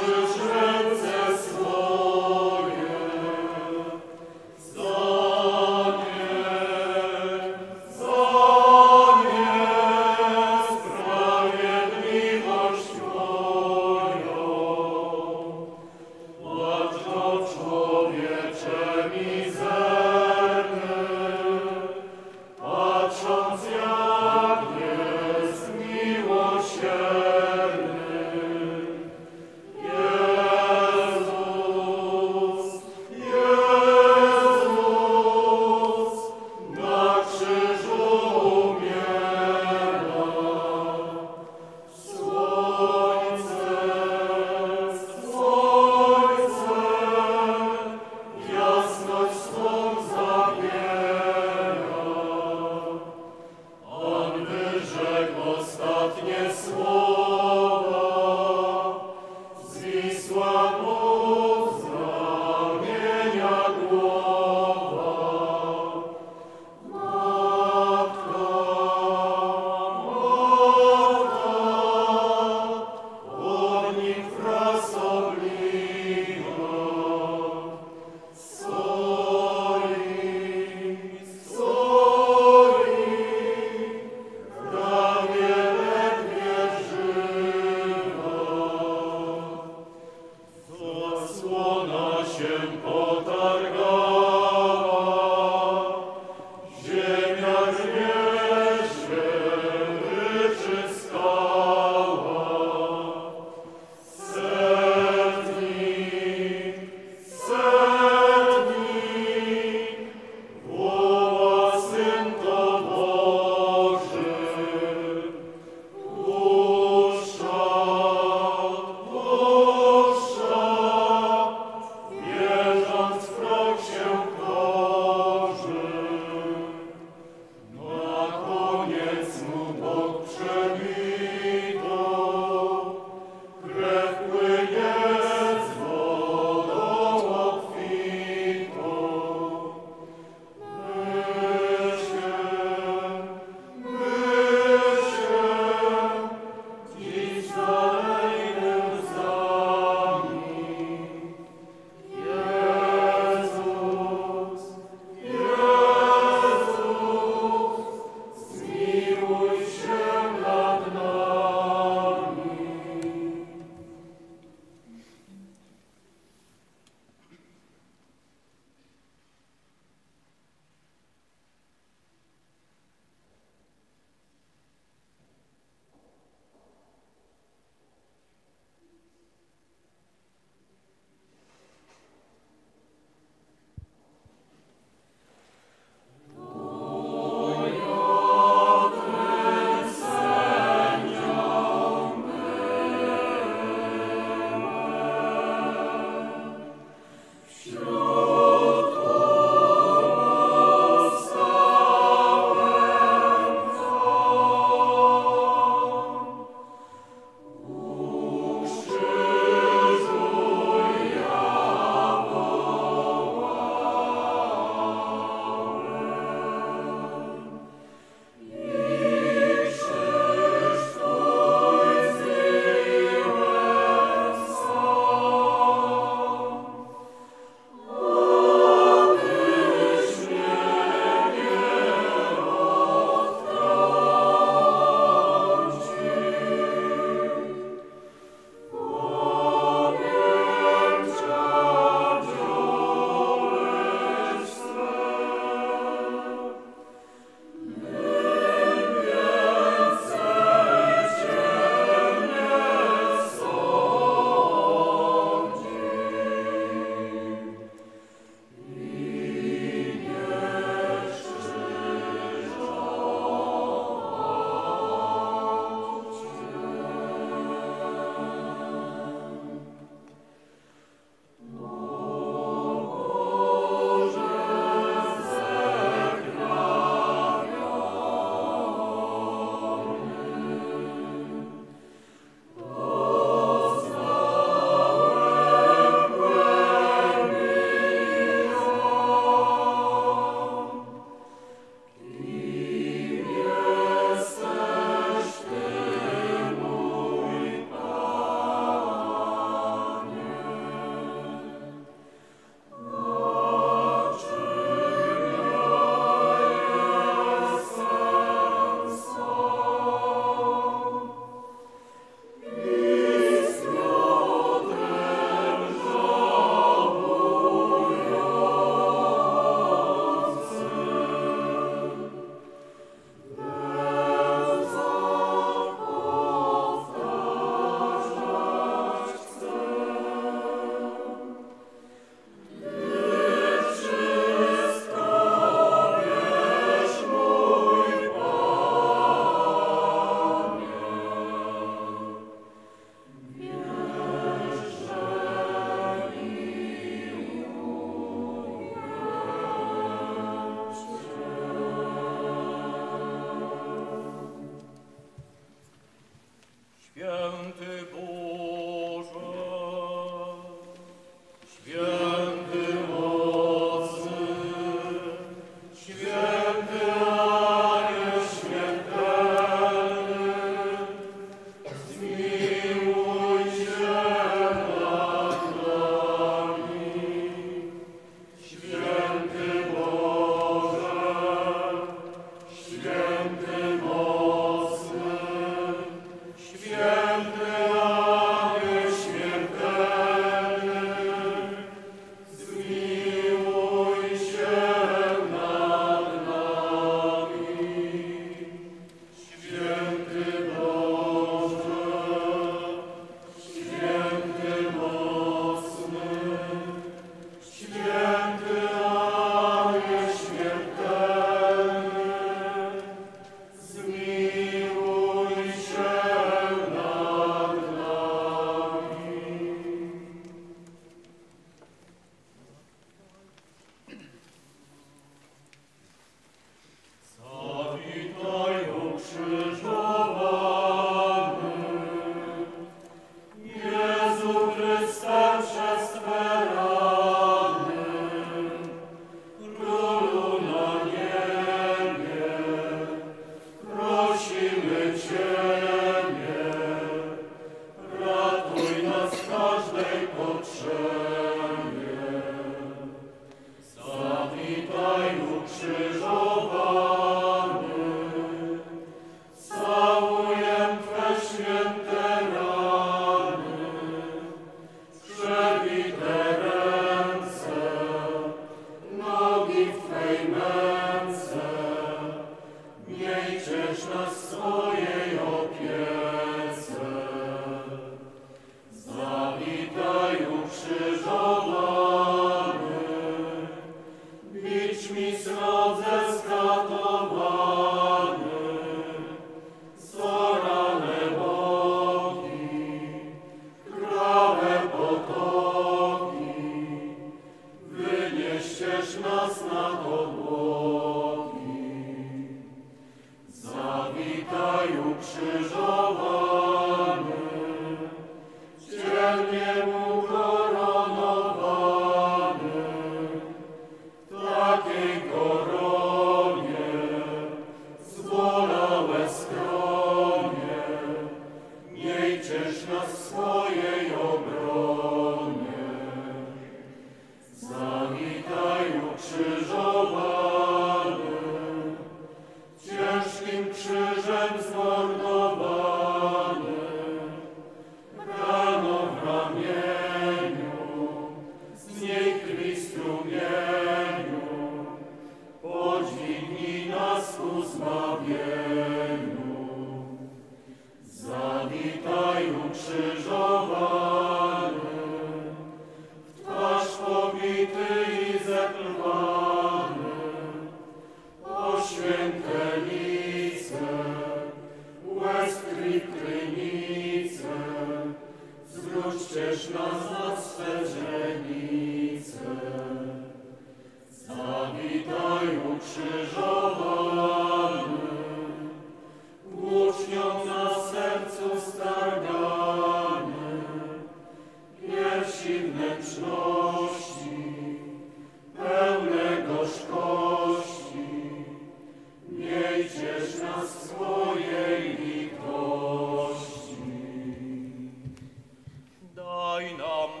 Daj nam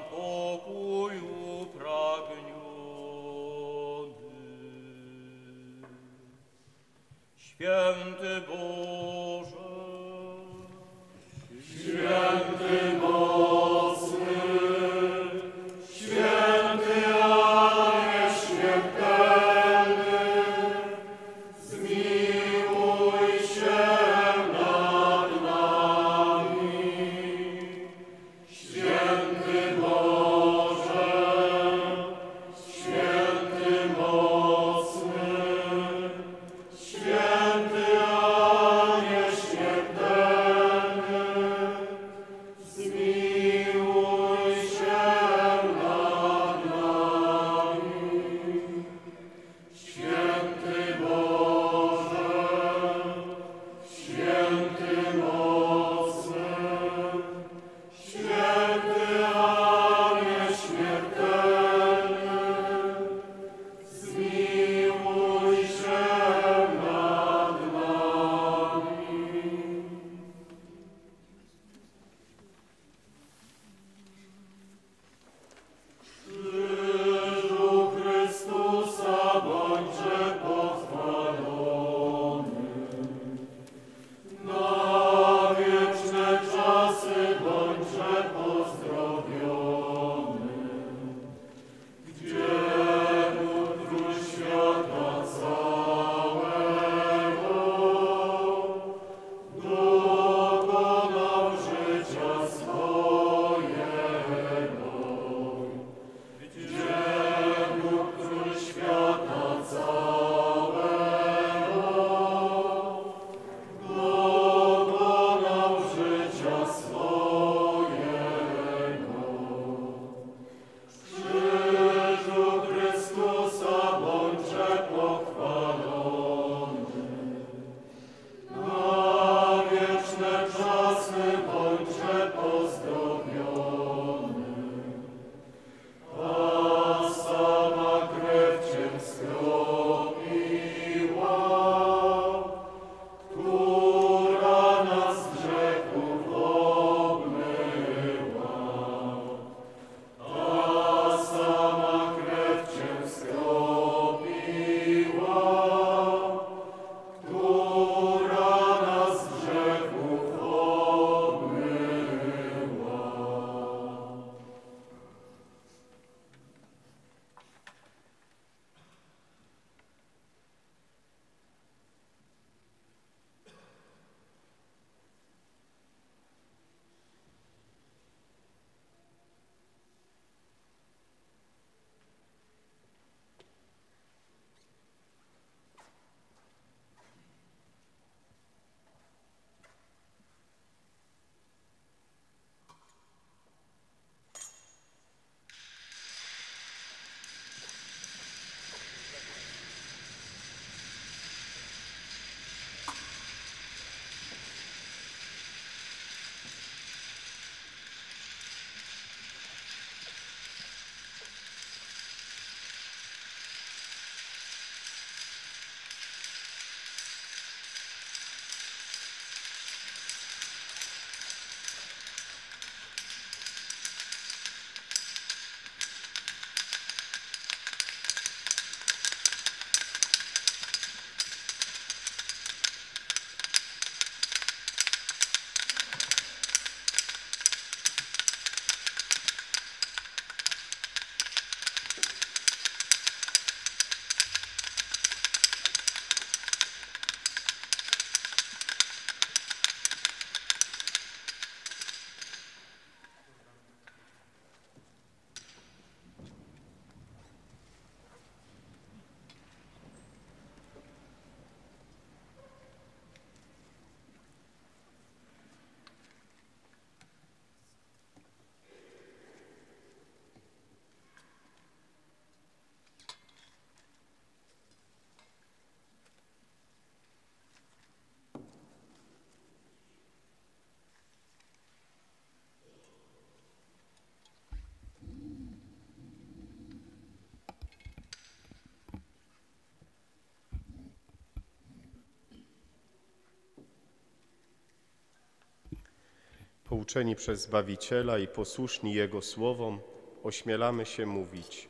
Pouczeni przez Zbawiciela i posłuszni Jego słowom, ośmielamy się mówić: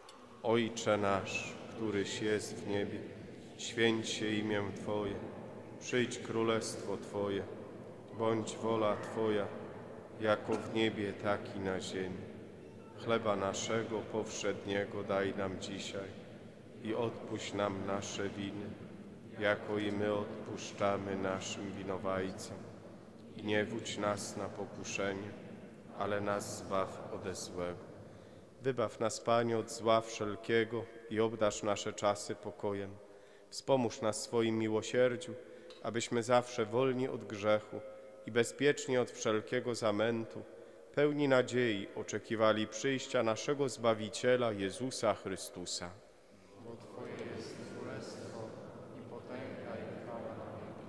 Ojcze nasz, któryś jest w niebie, święć się imię Twoje, przyjdź królestwo Twoje, bądź wola Twoja, jako w niebie, tak i na ziemi. Chleba naszego powszedniego daj nam dzisiaj i odpuść nam nasze winy, jako i my odpuszczamy naszym winowajcom. I nie wódź nas na pokuszenie, ale nas zbaw ode złego. Wybaw nas, Panie, od zła wszelkiego i obdarz nasze czasy pokojem. Wspomóż nas swoim miłosierdziu, abyśmy zawsze wolni od grzechu i bezpiecznie od wszelkiego zamętu, pełni nadziei oczekiwali przyjścia naszego Zbawiciela Jezusa Chrystusa. Bo Twoje jest królestwo i potęga i chwała na wieki.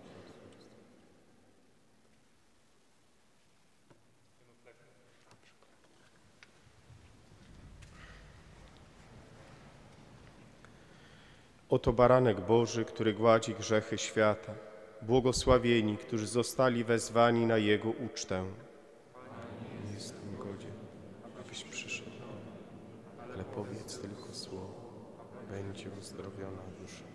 Oto baranek Boży, który gładzi grzechy świata. Błogosławieni, którzy zostali wezwani na Jego ucztę. Nie jestem godzien, abyś przyszedł, ale powiedz tylko słowo, będzie uzdrowiona dusza.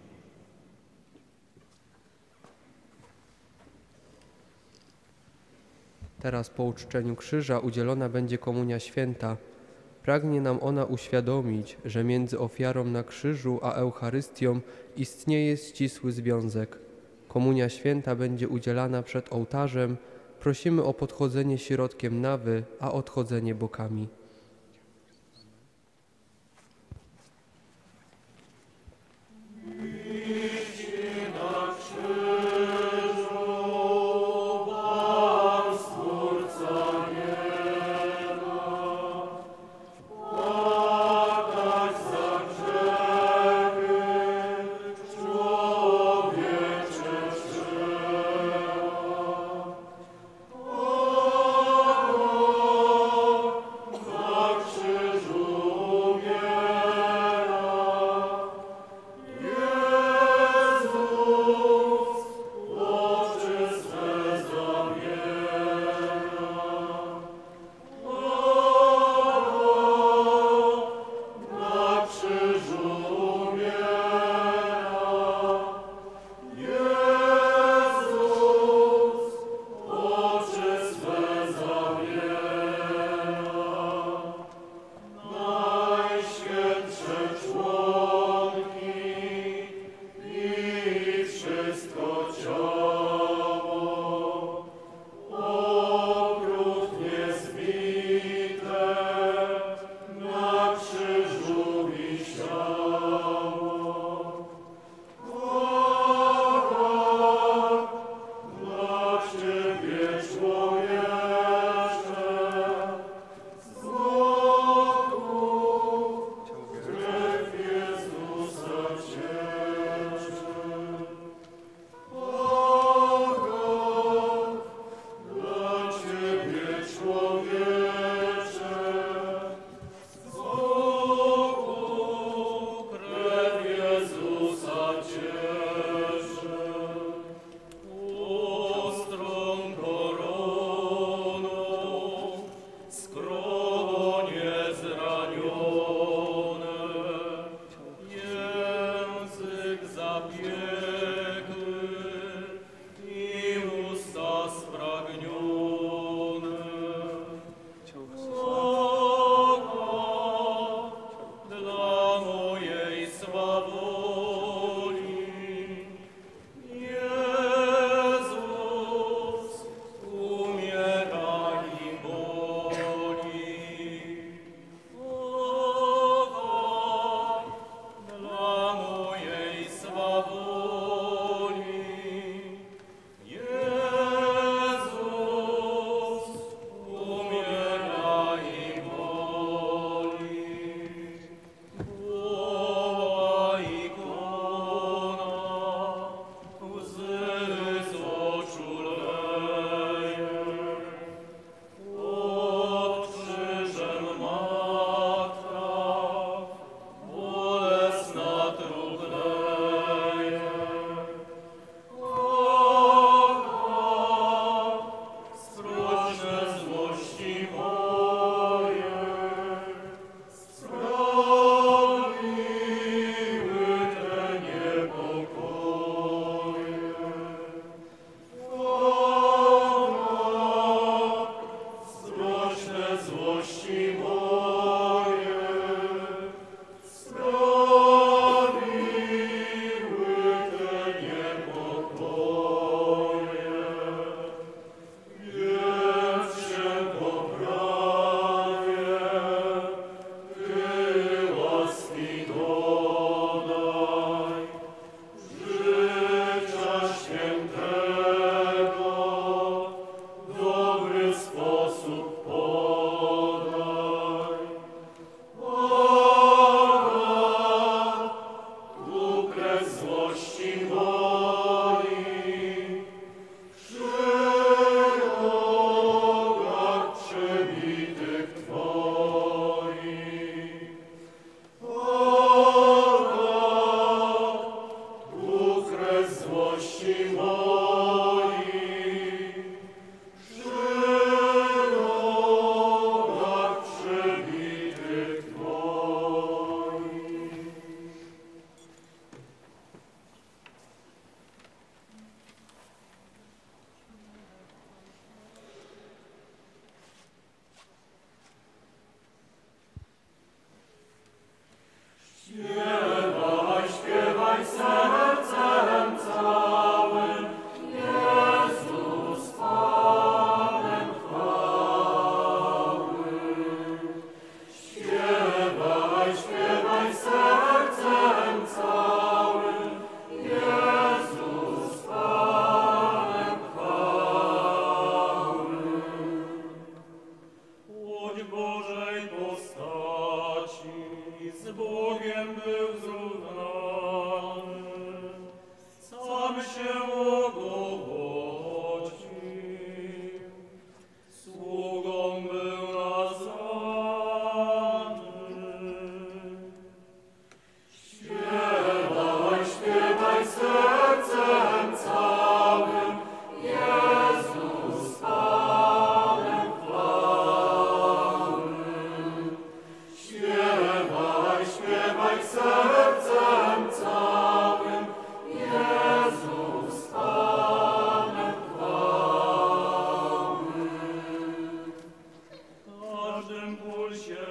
Teraz po uczczeniu krzyża udzielona będzie komunia święta. Pragnie nam ona uświadomić, że między ofiarą na krzyżu a Eucharystią istnieje ścisły związek. Komunia święta będzie udzielana przed ołtarzem. Prosimy o podchodzenie środkiem nawy, a odchodzenie bokami. Amen.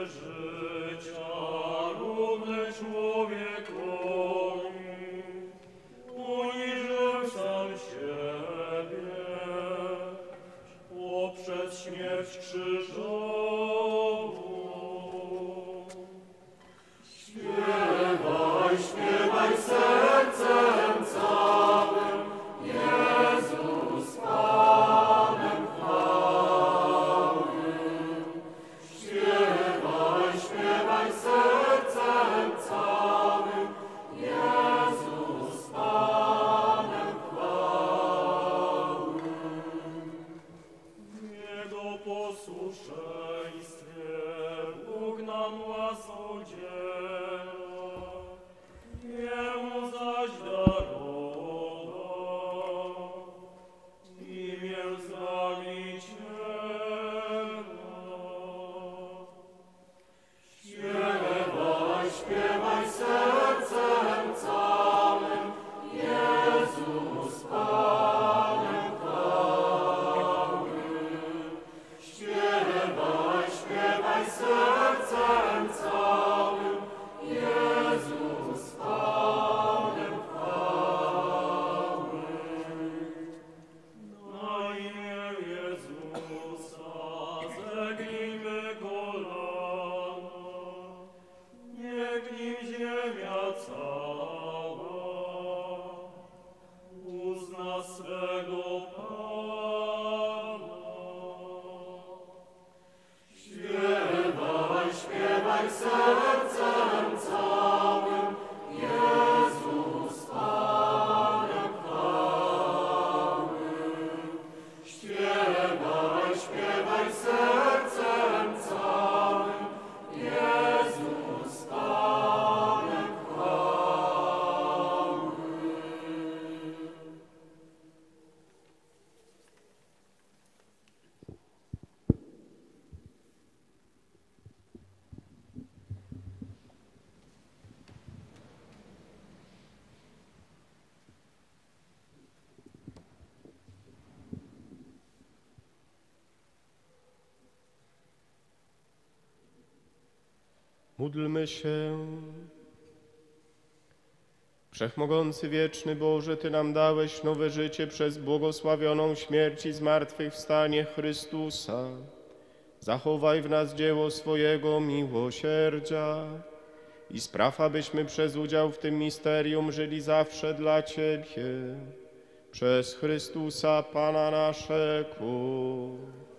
życia równy człowiekowi, uniżył sam siebie poprzez śmierć krzyżową. Śpiewaj, śpiewaj sercem całym, Jezus Panem chwały. Śpiewaj, śpiewaj sercem całym, Jezus Panem chwały. W Jego posłuszeństwie Bóg nam łaskę udziela, Jemu zaś darował imię Zbawiciela. Śpiewaj, śpiewaj sercem całym, Jezus Panem chwały. Śpiewaj, śpiewaj sercem całym, Jezus Panem chwały. Na imię Jezusa zegnijmy kolana, niech nim ziemia cała uzna swego Pana. Śpiewaj, śpiewaj sercem całym, Jezus Panem chwały. Śpiewaj, śpiewaj sercem całym, Jezus Panem chwały. Módlmy się. Wszechmogący, wieczny Boże, Ty nam dałeś nowe życie przez błogosławioną śmierć i zmartwychwstanie Chrystusa. Zachowaj w nas dzieło swojego miłosierdzia i spraw, abyśmy przez udział w tym misterium żyli zawsze dla Ciebie. Przez Chrystusa Pana naszego.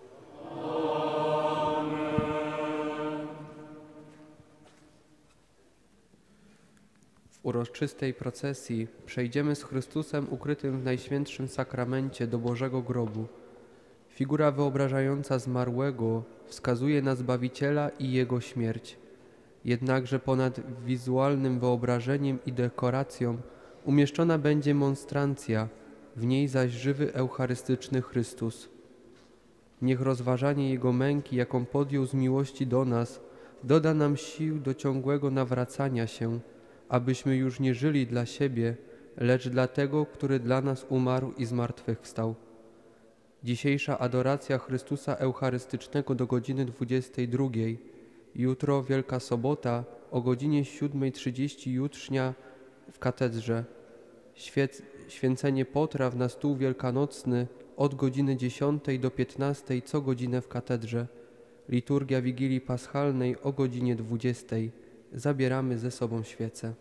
W uroczystej procesji przejdziemy z Chrystusem ukrytym w Najświętszym Sakramencie do Bożego Grobu. Figura wyobrażająca zmarłego wskazuje na Zbawiciela i Jego śmierć. Jednakże ponad wizualnym wyobrażeniem i dekoracją umieszczona będzie monstrancja, w niej zaś żywy eucharystyczny Chrystus. Niech rozważanie Jego męki, jaką podjął z miłości do nas, doda nam sił do ciągłego nawracania się, abyśmy już nie żyli dla siebie, lecz dla Tego, który dla nas umarł i zmartwychwstał. Dzisiejsza adoracja Chrystusa Eucharystycznego do godziny 22. Jutro Wielka Sobota o godzinie 7:30 jutrznia w katedrze. Święcenie potraw na stół wielkanocny od godziny 10 do 15 co godzinę w katedrze. Liturgia Wigilii Paschalnej o godzinie 20. Zabieramy ze sobą świece.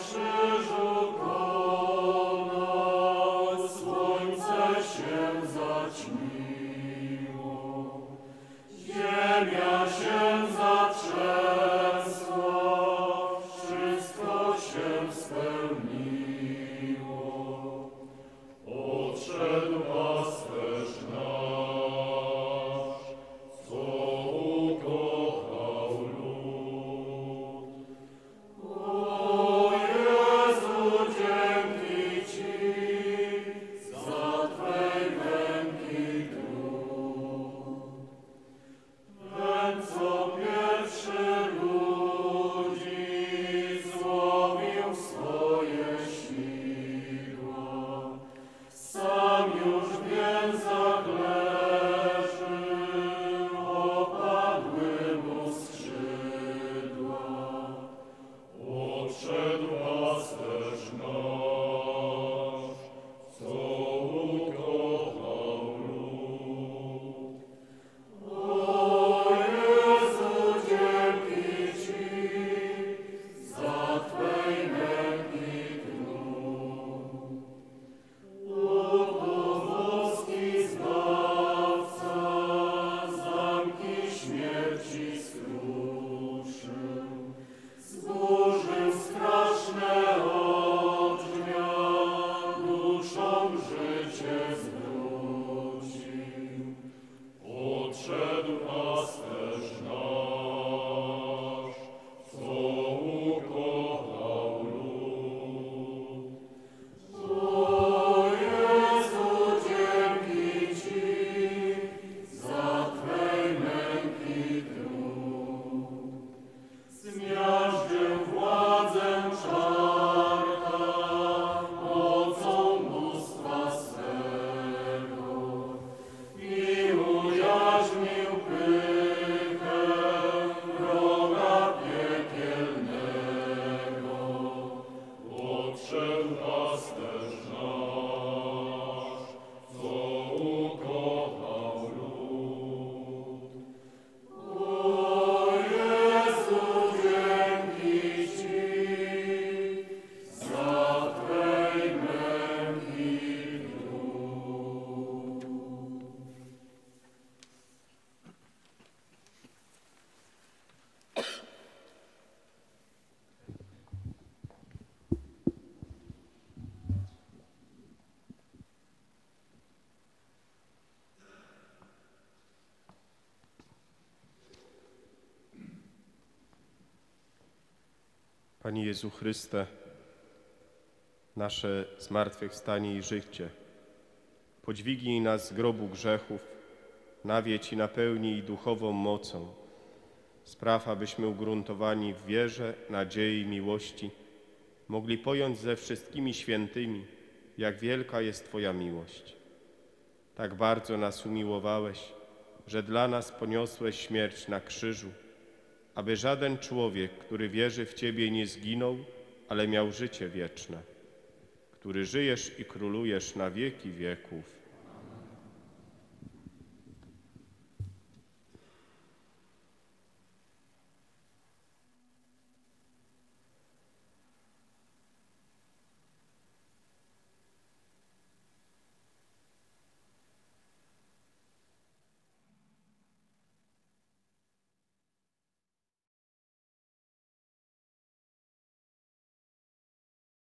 krzyżu konał, słońce się zaćmiło, ziemia się zatrzęsła, wszystko się spełniło. Odszedł pasterz nasz, co ukochał lud. O Jezu, dzięki Ci za Twej męki trud. Ten, co pierwszy ludzi złowił swoje sidła, sam już w więzach leży, opadły mu skrzydła. Odszedł pasterz nasz, co ukochał lud. O Jezu, dzięki Ci za Twej męki trud. Oto boski Zbawca zamki śmierci skruszył, zburzył straszne ognia, duszom życie zwrócił. Odszedł pasterz nasz, co ukochał lud. O Jezu, dzięki Ci za Twej męki trud. Zmiażdżył władzę czarta mocą bóstwa swego i ujarzmił pychę wroga piekielnego. Odszedł pasterz nasz, co ukochał lud. O Jezu, dzięki Ci za Twej męki trud. Panie Jezu Chryste, nasze zmartwychwstanie i życie, podźwignij nas z grobu grzechów, nawiedź i napełnij duchową mocą. Spraw, abyśmy ugruntowani w wierze, nadziei i miłości mogli pojąć ze wszystkimi świętymi, jak wielka jest Twoja miłość. Tak bardzo nas umiłowałeś, że dla nas poniosłeś śmierć na krzyżu, aby żaden człowiek, który wierzy w Ciebie, nie zginął, ale miał życie wieczne, który żyjesz i królujesz na wieki wieków.